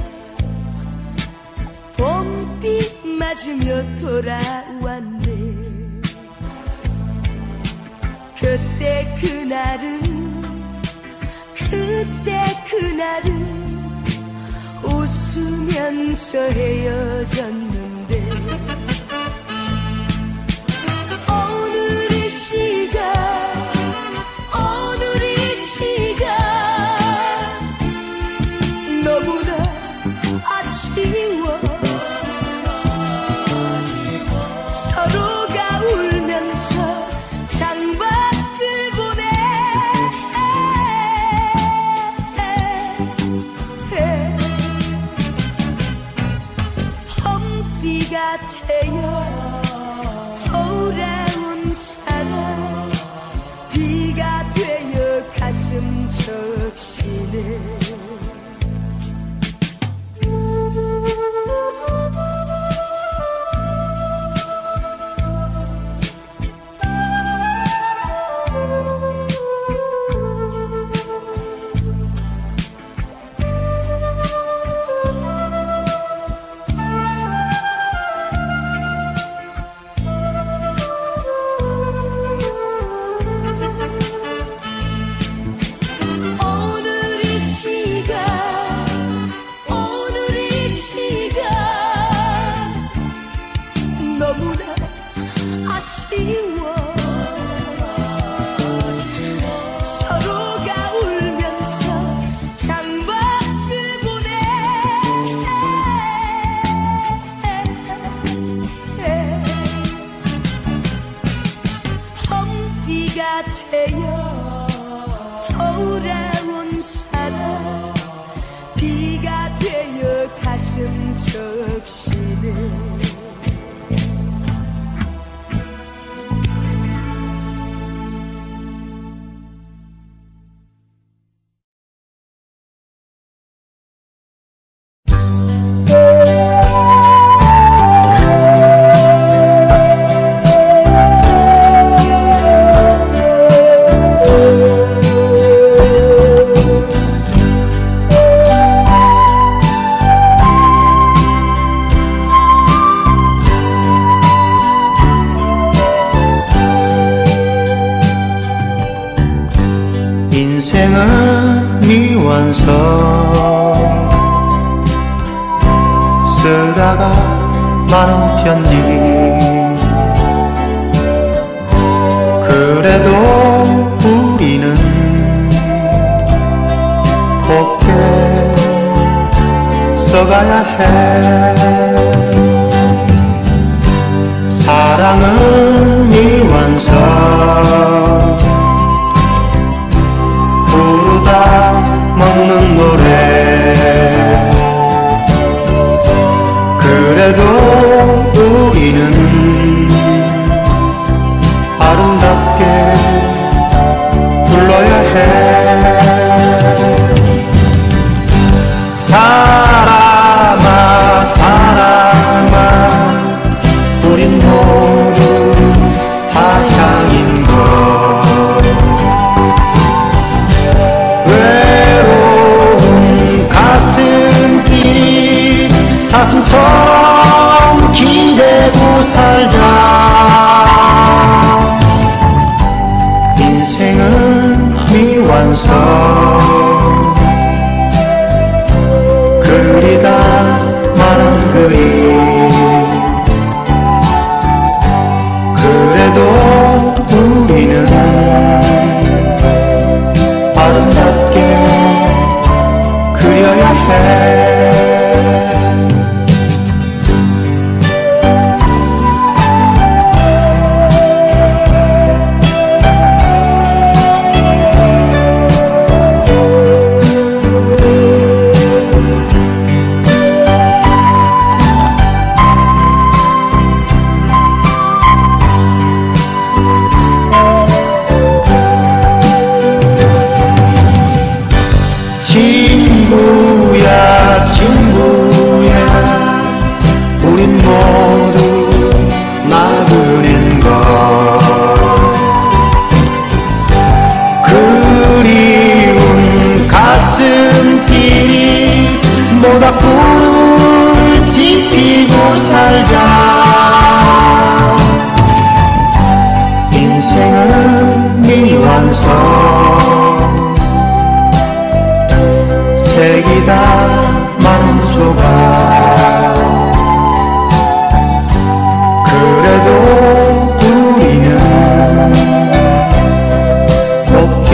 봄빛 맞으며 돌아왔네. 그때 그날은 웃으면서 헤어졌는데 오늘 이 시간 너무나 아쉬워. 서로가 울면서 창밖을 보내. 봄비가 되어 돌아온 사람 비가 되어 가슴 적시네. 너무나 아쉬워. 서로가 울면서 창밖을 보내. 봄비가 되어 돌아온 사람 비가 되어 가슴 적시네. 인생은 미완성 쓰다가 많은 편지 그래도 우리는 곱게 써가야 해 사랑은 미완성 부르다 먹는 노래 그래도 우리는 아름답게 불러야 해 사람아 사람아 우린 모두 다 향인 것 외로운 가슴길이 사슴처럼 기대고 살자 인생은 미완성 그리다 많은 그림 그래도 우리는 아름답게 그려야 해 친구야 친구야 우린 모두 나그네인 것 그리운 가슴길이 모닥불을 지피고 살자 인생은 미완성 색이다 많은 조각 그래도 우리는 곱게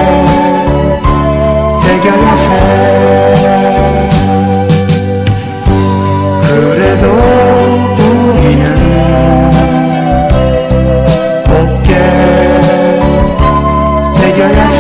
새겨야 해 그래도 우리는 곱게 새겨야 해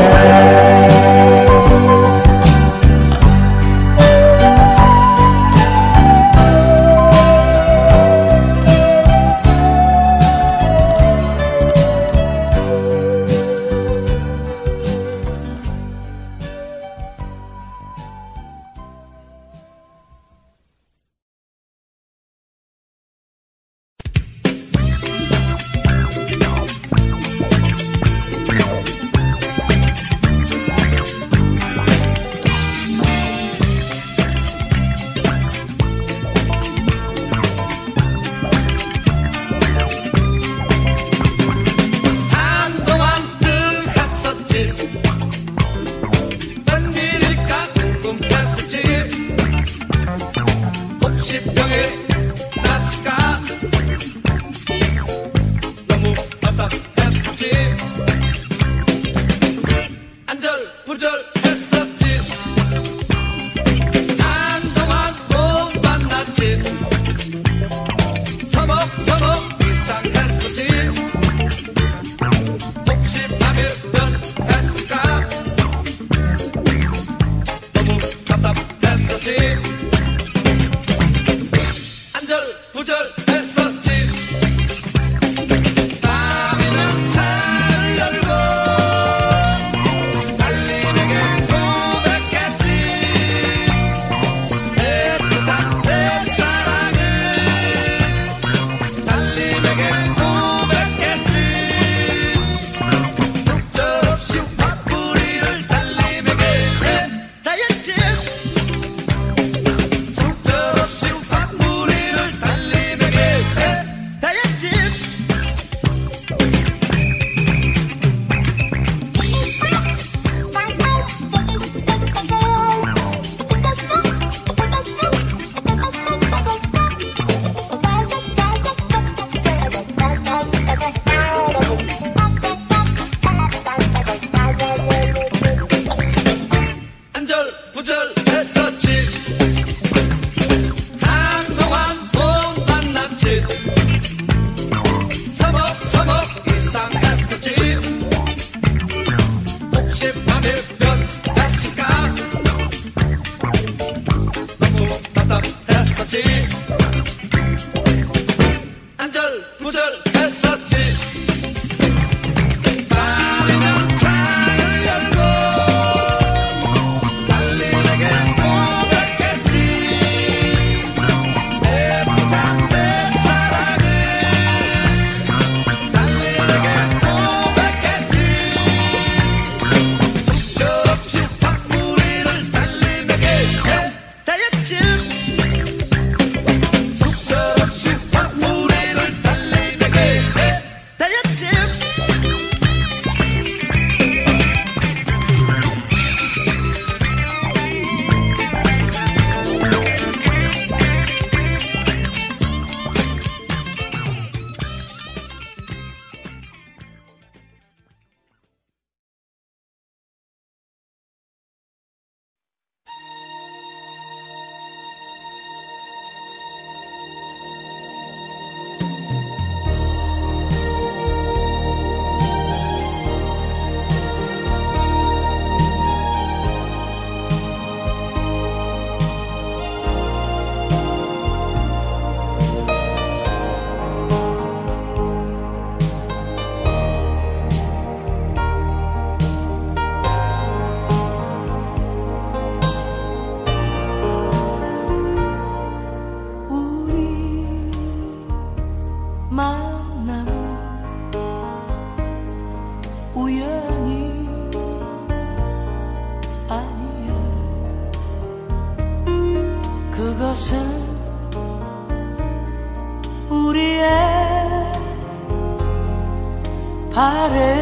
달님에게 우연이 아니야. 그것은 우리의 바램